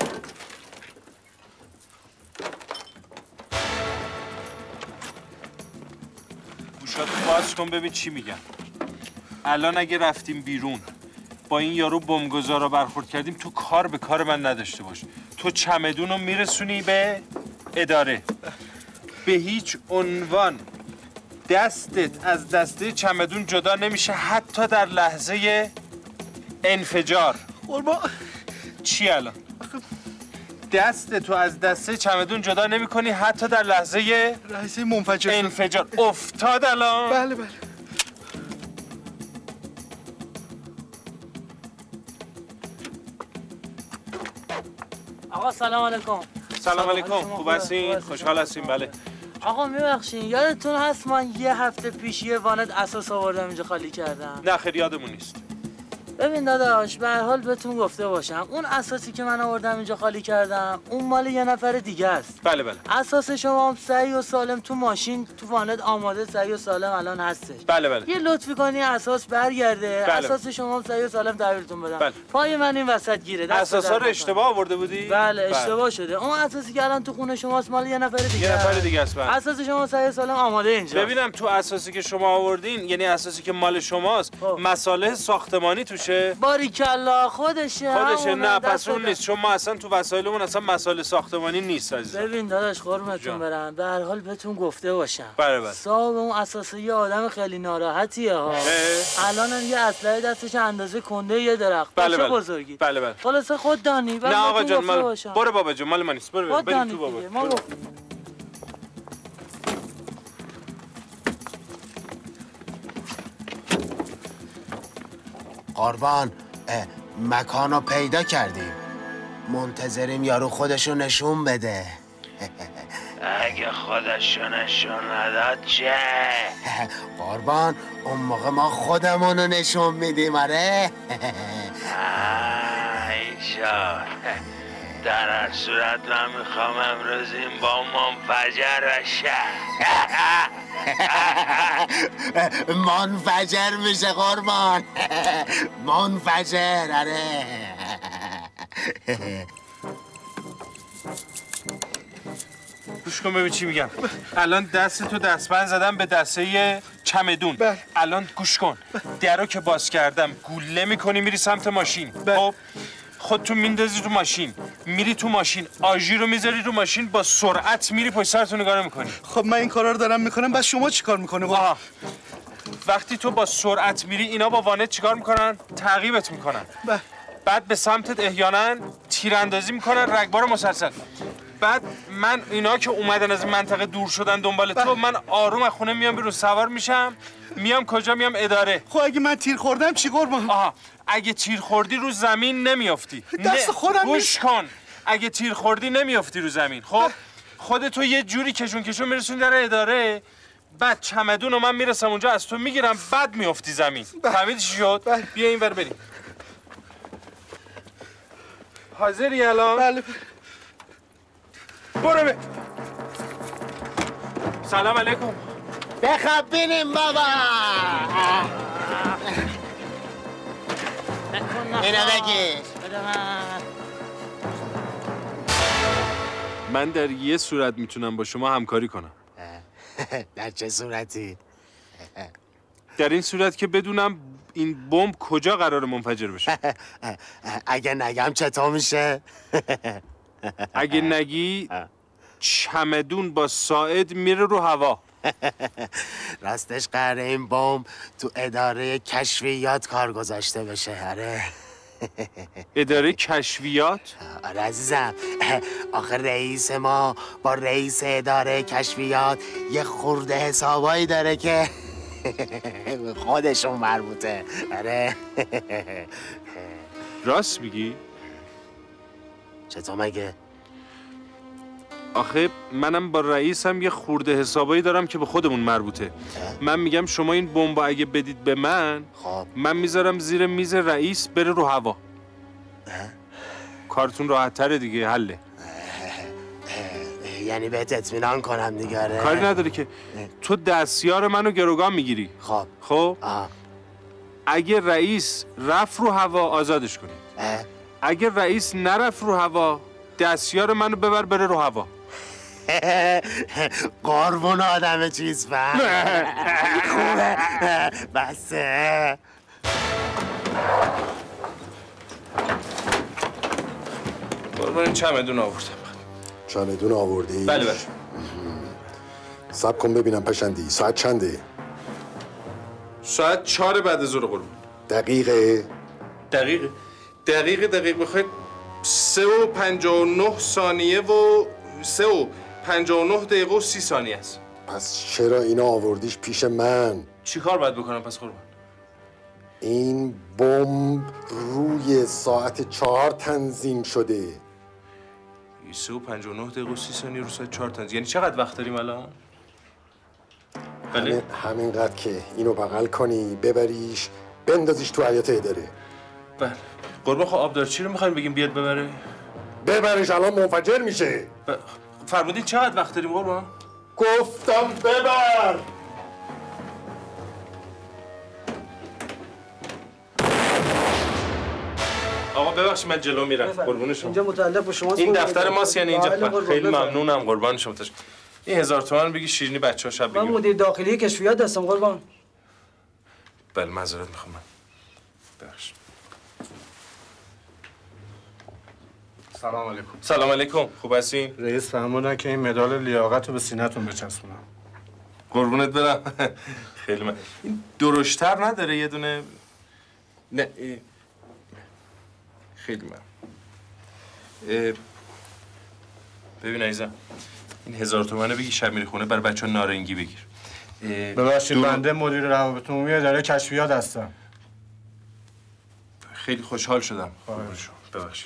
گوشاتو باز کن ببین چی میگن. الان اگه رفتیم بیرون با این یارو بمبگذارا برخورد کردیم تو کار به کار من نداشته باش. تو چمدون رو میرسونی به اداره. به هیچ عنوان دستت از دسته چمدون جدا نمیشه حتی در لحظه انفجار. قربان چی الان؟ دست تو از دسته چمدون جدا نمی کنی حتی در لحظه لحظه منفجر انفجار. افتاد الان؟ بله بله. آقا سلام علیکم. سلام علیکم. خوب هستین؟ خوشحال هستیم. بله آقا میبخشین یادتون هست من یه هفته پیش یه وانت اساس آوردم اینجا خالی کردم؟ نه خیلی یادمون نیست. ببین داداش به هر حال بهتون گفته باشم اون اساسی که من آوردم اینجا خالی کردم اون مال یه نفر دیگه است. بله بله. اساس شما هم صحیح و سالم تو ماشین تو وانت آماده صحیح و سالم الان هستش. بله بله. یه لطفی کنی اساس برگرده. بله. اساس شما هم صحیح و سالم تحویلتون بدم. بله. پای من این وسط گیره. اساسا رو اشتباه آورده بودی؟ بله اشتباه بله. شده. اون اساسی که الان تو خونه شماست مال یه نفر دیگه. یه نفر دیگه است. بله. اساس شما صحیح و سالم آماده اینجا. ببینم تو اساسی که شما آوردین یعنی اساسی که مال شماست مصالح ساختمانی توشه؟ باریکلا خودشه. خودشه. نه پس اون نیست چون ما اصلا تو وسایلمون اصلا مسائل ساختمانی نیست عزیزم. ببین داداش قربونتون برم به هر حال بهتون گفته باشم بله بله. صاحب اون اساسه یه آدم خیلی ناراحتیه ها. الان هم یه اسلحه دستش اندازه کنده یه درخت. بله بله. بزرگی. بله بله. خلاصه خود دانی. نه آقا جان مال برو بابا جان مال من نیست. برو بریم تو بابا. ما قربان مکانو پیدا کردیم منتظریم یارو خودشو نشون بده. اگه خودشو نشون نداد چه؟ قربان اون موقع ما خودمونو نشون میدیم. آره اینجا در هر صورت من میخوام امروز این با منفجر بشه. منفجر میشه قربان. منفجر. آره گوش کن ببین چی میگم. الان دست تو دستبند زدم به دسته چمدون. بله. الان گوش کن. درو که باز کردم گوله میکنی میری سمت ماشین. خب خودتو میندازی تو ماشین، میری تو ماشین، آژیر رو میذاری رو ماشین، با سرعت میری پشت سرتو نگاه میکنی. خب من این کارا رو دارم میکنم، بس شما چیکار میکنی؟ آها. وقتی تو با سرعت میری اینا با وانت چیکار میکنن؟ تعقیبت میکنن. بله. بعد به سمتت احیانا تیراندازی میکنن، رگبار مسلسل. بعد من اینا که اومدن از منطقه دور شدن دنبال تو، من آروم از خونه میام بیرون، سوار میشم، میام کجا؟ میام اداره. خب اگه من تیر خوردم چی قربان؟ آها، اگه تیر خوردی رو زمین نمیافتی. دست خودم گوش کن. اگه تیر خوردی نمیافتی رو زمین. خب خودتو یه جوری کشون کشون میرسونی در اداره، بعد چمدون رو من میرسم اونجا از تو میگیرم، بعد میافتی زمین. فهمیدی چی شد؟ بیا اینور بریم. حاضری الان؟ بله. برو به. سلام علیکم. بخواب بینیم بابا. اینو بگیر. من در یه صورت میتونم با شما همکاری کنم. در چه صورتی؟ در این صورت که بدونم این بمب کجا قرار منفجر بشه. اگه نگم چطور میشه؟ اگه نگی چمدون با ساعد میره رو هوا. راستش قراره این بمب تو اداره کشفیات کار گذاشته بشه. آره. اداره کشفیات؟ آره عزیزم، آخه رئیس ما با رئیس اداره کشفیات یه خورده حسابایی داره که خودشون مربوطه. آره. راست میگی؟ چطور مگه؟ آخه منم با رئیسم یه خورده حسابایی دارم که به خودمون مربوطه. اه؟ من میگم شما این بمب اگه بدید به من، خب من میذارم زیر میز رئیس بره رو هوا. کارتون راحت تره دیگه، حله. یعنی بهت اطمینان کنم دیگه. آره. کاری نداره که تو دستیار منو گروگان میگیری. خب خب آه. اگه رئیس رفت رو هوا آزادش کنی. اه؟ اگه رئیس نرفت رو هوا، دستیار منو ببر بره رو هوا. قربون آدم چیز فهم. خوبه. بسه. قربون چمدون آوردم. چمدون آوردی؟ بله بله. صبر کن ببینم پشندی، ساعت چنده؟ ساعت چهار بعد از ظهر قربون. دقیقه؟ دقیقه دقیقه دقیق بخواید سه و پنجاه و نه ثانیه و سه و پنجاه و نه دقیقه و سی ثانیه است. پس چرا اینا آوردیش پیش من؟ چی کار باید بکنم پس قربان؟ این بمب روی ساعت چهار تنظیم شده. سه و پنجاه و نه دقیقه و سی ثانیه رو ساعت چهار تنظیم. یعنی چقدر وقت داریم الان؟ بله. همینقدر که اینو بغل کنی ببریش بندازیش تو حیاط اداره. بله. قربان خب آبدارچی رو میخوایم بگیم بیاد ببره؟ ببرش الان منفجر میشه. ب... فرمودین چقدر وقت داریم قربان؟ گفتم ببر. آقا ببخشید من جلو میرم. قربون شما. اینجا متعلق به شما. این دفتر ماست یعنی اینجا. بله خیلی ممنونم قربان شما. این هزار تومان بگی شیرینی بچه‌ها شب بگیرن. من مدیر داخلی کشفیات هستم قربان. بله معذرت میخوام من. ببخشید. سلام علیکم. سلام علیکم. خوب هستین؟ رئیس فرمودن که این مدال لیاقت رو به سینه‌تون بچسبونم. قربونت برم. خیلی من. این درشتر نداره یه دونه؟ نه. خیلی من. ببین عزیزم، این هزار تومنه بگی شب میری خونه برای بچه‌ها نارنگی بگیر. ببخشید دور... بنده مدیر روابط عمومی اداره کشفیات هستم. خیلی خوشحال شدم. ببخشید.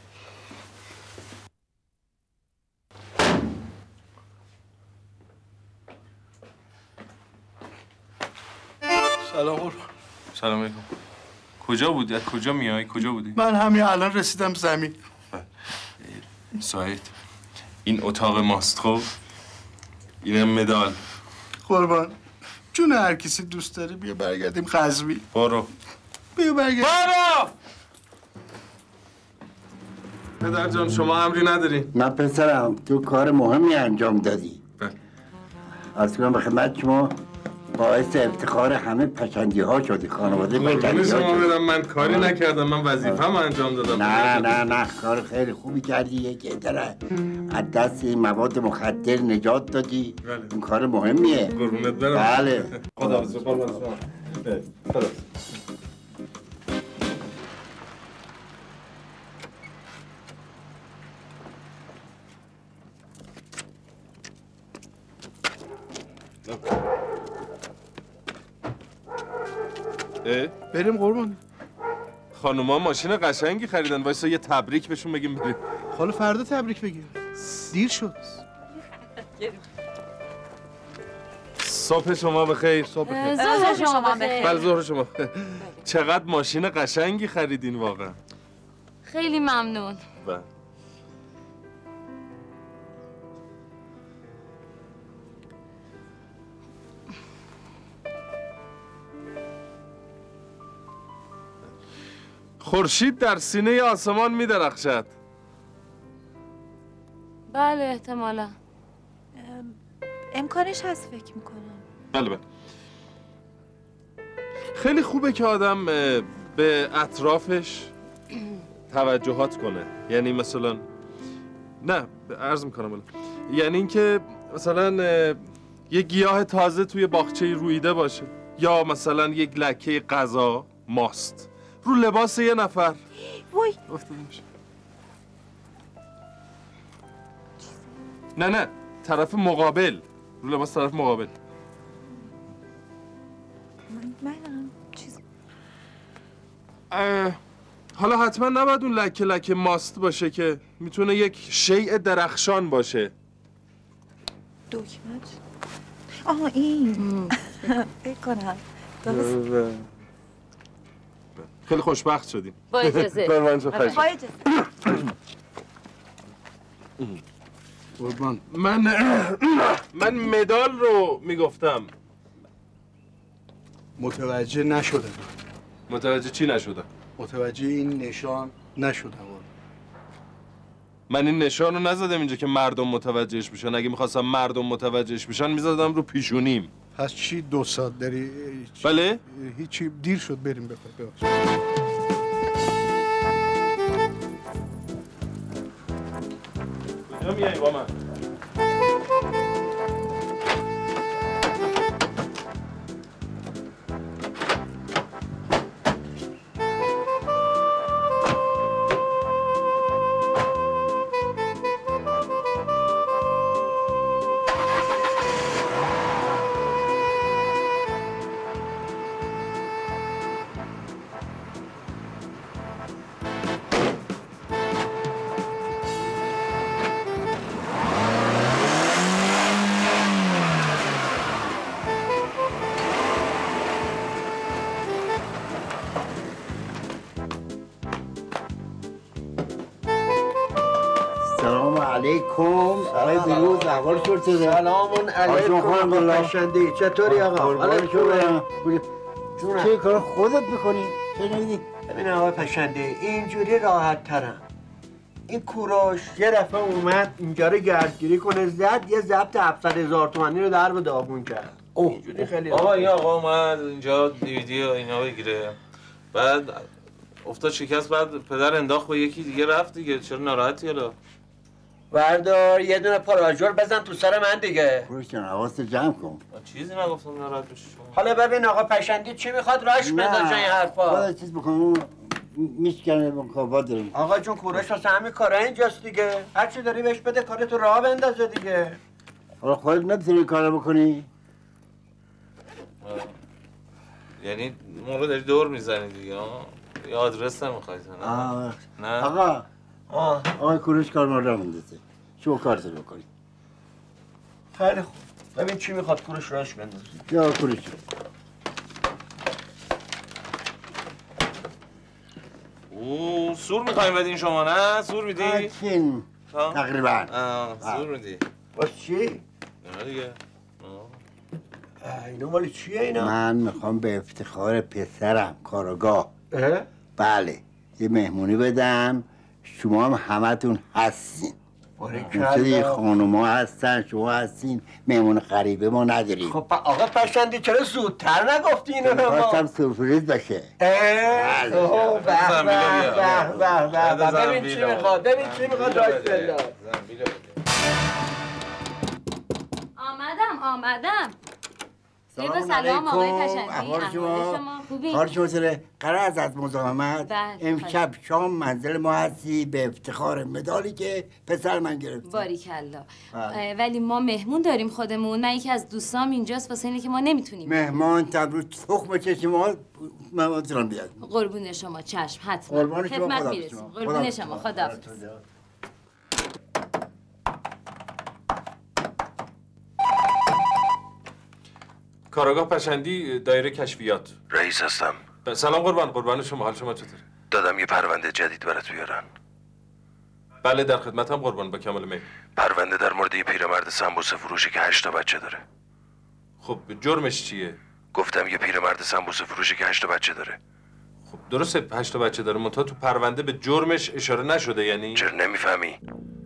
سلام قربان. سلام علیکم. کجا بودی؟ از کجا میای؟ کجا بودی؟ من همین الان رسیدم زمین. سعید، این اتاق ماست خب؟ اینم مدال. قربان جون هر کسی دوست داری بیا برگردیم قزوین. برو. بیا برگردیم. برو! پدر جان شما امری نداری؟ نه پسرم تو کار مهمی انجام دادی. بله. از کنم به خدمت شما باعث افتخار همه پچندی ها شدی، خانواده پچندی ها شما شدی. بدم من کاری نکردم، من وظیفه‌مو انجام دادم. نه نه نه کار خیلی خوبی کردی. یک عده از دست این مواد مخدر نجات دادی. این کار مهمیه. قربونت برم. بله. خداحافظ. خداحافظ. بریم قربان. خانوما ماشین قشنگی خریدن، وایسا یه تبریک بهشون بگیم بریم. حالا فردا تبریک بگیم. دیر شد. صبح شما بخیر. صبح بخیر. ظهر شما بخیر. بله ظهر شما بخیر. چقدر ماشین قشنگی خریدین واقعا. خیلی ممنون. بله. خورشید در سینه آسمان می درخشد. بله احتمالا. امکانش هست فکر میکنم. بله بله. خیلی خوبه که آدم به اطرافش توجهات کنه. یعنی مثلا نه عرض میکنم بله. یعنی اینکه مثلا یه گیاه تازه توی باغچه رویده باشه، یا مثلا یک لکه غذا ماست رو لباس یه نفر. وای افتاده میشه. نه نه طرف مقابل، رو لباس طرف مقابل. منم چیز حالا حتما نباید اون لکه لکه ماست باشه، که میتونه یک شیء درخشان باشه. دکمت آها این بکنم درست. خیلی خوشبخت شدیم. با اجازه. با اجازه. قربان من من مدال رو میگفتم. متوجه نشدم. متوجه چی نشدم؟ متوجه این نشان نشدم. من این نشان رو نزدم اینجا که مردم متوجهش بشن. اگه میخواستم مردم متوجهش بشن میزدم رو پیشونیم. پس چی دو ساعت داری؟ بله؟ هیچی دیر شد بریم بخواه. کجا میایی با من؟ علیکم آقای بیروز احوال شد. سلامون علیکم آقا پشندی. چطوری آقا؟ حالا شما چه کار خودت میکنی؟ چه نمیدی؟ ببین آقا پشندی اینجوری راحت ترم. این کوروش یه دفعه اومد اینجا رو گردگیری کنه، زد یه ضبط هفتصد هزار تومانی رو در به داغون کرد. اینجوری خیلی آقا این آقا اومد اینجا دیویدی و اینا بگیره، بعد افتاد شکست، بعد پدر انداخت با یکی دیگه رفت دیگه. چرا ناراحتی حالا؟ بردار یه دونه پاراژور بزن تو سر من دیگه. کوروش جان حواست جمع کن. چیزی نگفتم ناراحت بشی شما. حالا ببین آقا پشندی چی میخواد راش بندازه این حرفا. خدا چیز بکنم میشکنه با کابا داریم. آقا جون کوروش واسه همین کارا اینجاست دیگه. هر چی داری بهش بده کارتو راه بندازه دیگه. حالا خودت نمیتونی کارو بکنی؟ یعنی ما رو داری دور میزنی دیگه. یه آدرس نمیخوای نه؟ آه. نه آقا آه. آقا کوروش کار ما را میندازه. شو کارتو بکنی. خیلی خوب. ببین چی میخواد کوروش راش بندازه. یا کوروش اوه سور میخوایم بدین شما نه؟ سور میدی؟ اکین تقریبا. آه سور میدی. باز چی؟ نه دیگه. اینا مالی چیه اینا؟ من میخوام به افتخار پسرم کاراگاه بله یه مهمونی بدم شما هم همتون هستین. مثل خانوم ها هستن، شما هستین، مهمون غریبه ما نداریم. خب آقا پشندی چرا زودتر نگفتی اینو به ما؟ خواستم سورپرایز بشه. اه به به به به به ببین چی میخواد، ببین چی میخواد داشت. آمدم آمدم. سلام سلام آقای علیکم. پشندی. احوال شما؟ خوبی؟ حال شما چطوره؟ قرار است از مزاحمت امشب شام منزل ما هستی به افتخار مدالی که پسر من گرفت. باریکلا. ولی ما مهمون داریم خودمون. من یکی از دوستام اینجاست واسه اینه که ما نمیتونیم. مهمان تبرو تخم چشم ما مهمانتون بیاد. قربون شما چشم حتما. قربان شما خدمت خدا میرسیم. قربون شما خداحافظ. کاراگاه پشندی دایره کشفیات. رئیس هستم. سلام قربان، قربان شما. حال شما چطوره؟ دادم یه پرونده جدید برات بیارن. بله در خدمتم قربان، با کمال میل. پرونده در مورد یه پیرمرد سمبوسه فروشی که هشت تا بچه داره. خب جرمش چیه؟ گفتم یه پیرمرد سمبوسه فروشی که هشت تا بچه داره. خب درسته هشت تا بچه داره، منتها تو پرونده به جرمش اشاره نشده. یعنی چرا نمیفهمی؟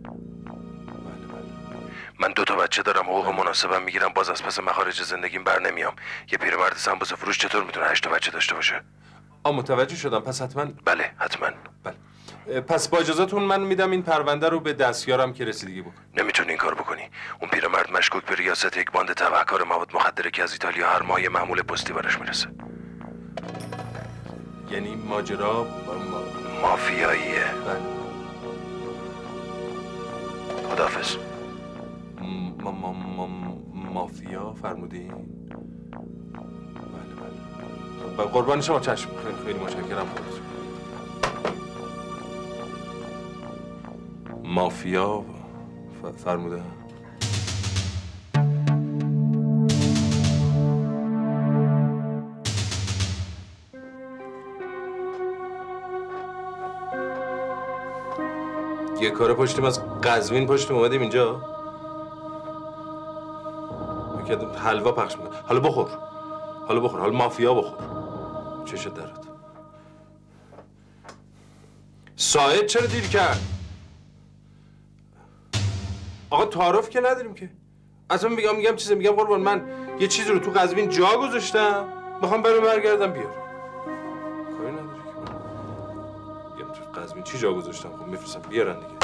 من دو تا بچه دارم، حقوق مناسبم میگیرم، باز از پس مخارج زندگیم بر نمیام. یه پیرمرد سمبوسه فروش چطور میتونه هشت تا بچه داشته باشه؟ آ متوجه شدم. پس حتما بله حتما. بله. پس با اجازهتون من میدم این پرونده رو به دستیارم که رسیدگی بکن. نمیتونی این کار بکنی. اون پیرمرد مشکوک به ریاست یک باند تبهکار مواد مخدره که از ایتالیا هر ماه محمول پستی براش میرسه. یعنی ماجرا ما... مافیاییه. بله. خداحافظ. ما ما ما مافیا فرمودین؟ بله بله. قربان شما چشم. خیلی خیلی متشکرم. مافیا فرموده. یه کار پشتیم از قزوین پشتیم اومدیم اینجا. میکردم حلوا پخش میکنم. حالا بخور. حالا بخور. حالا مافیا بخور. چشت درد. ساعد چرا دیر کرد؟ آقا تعارف که نداریم که. اصلا میگم میگم چیزی میگم قربان من یه چیزی رو تو قزوین جا گذاشتم میخوام برم برگردم بیار. کاری نداری که من. میگم تو قزوین چی جا گذاشتم؟ خب میفرستم بیارن دیگه.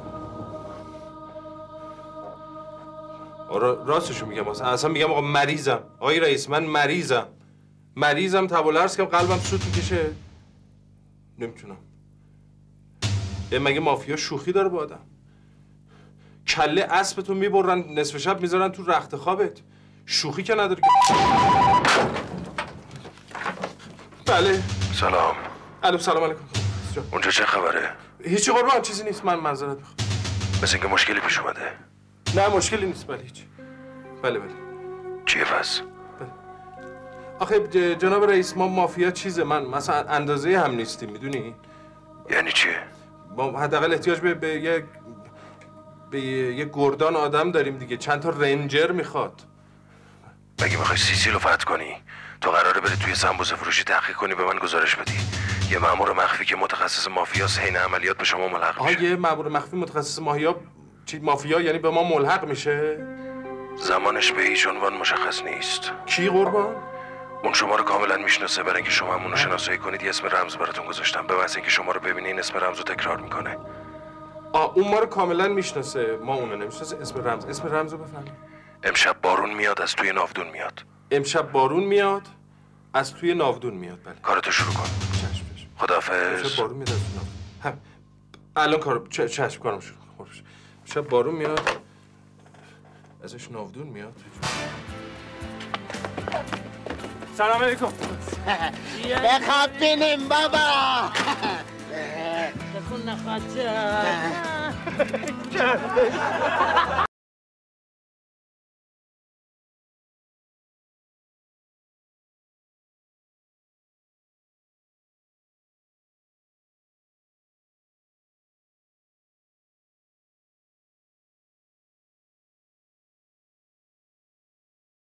آره راستشو میگم اصلا اصلا میگم آقا مریضم. آقای رئیس من مریضم. مریضم تبالرز که قلبم سوت میکشه. نمیتونم. یه مگه مافیا شوخی داره با آدم؟ کله اسبتو میبرن نصف شب میذارن تو رخت خوابت. شوخی که نداره که. بله. سلام. الو سلام علیکم. اونجا چه خبره؟ هیچی قربان چیزی نیست. من معذرت میخوام. مثل اینکه مشکلی پیش اومده. نه مشکلی نیست. بله هیچ. بله بله. چیه پس؟ بله. آخه جناب رئیس ما مافیا چیزه من مثلا اندازه هم نیستیم میدونی؟ یعنی چیه؟ ما حداقل احتیاج به به یه به یه گردان آدم داریم دیگه. چند تا رنجر میخواد. مگه میخوای سیسیل رو فتح کنی؟ تو قراره بری توی سمبوسه فروشی تحقیق کنی به من گزارش بدی. یه مأمور مخفی که متخصص مافیاست حین عملیات به شما ملحق میشه. آها یه مأمور مخفی متخصص مافیا چی مافیا یعنی به ما ملحق میشه؟ زمانش به هیچ عنوان مشخص نیست. کی قربان؟ اون شما رو کاملا میشناسه. برای اینکه شما همونو شناسایی کنید یه اسم رمز براتون گذاشتم. به واسه اینکه شما رو ببینه این اسم رمز رو تکرار میکنه. آ اون ما رو کاملا میشناسه. ما اونو نمیشناسه. اسم رمز اسم رمز رو بفهمید. امشب بارون میاد از توی ناودون میاد. امشب بارون میاد از توی ناودون میاد. بله. کارتو شروع کن. چشم چشم. خداحافظ. امشب بارون میاد از توی ناودون. هم. الان کارو چ... چشم کارم شروع کن. امشب بارون میاد ازش ناودون میاد. سلام علیکم. بخواب بینیم بابا. بخون نخواد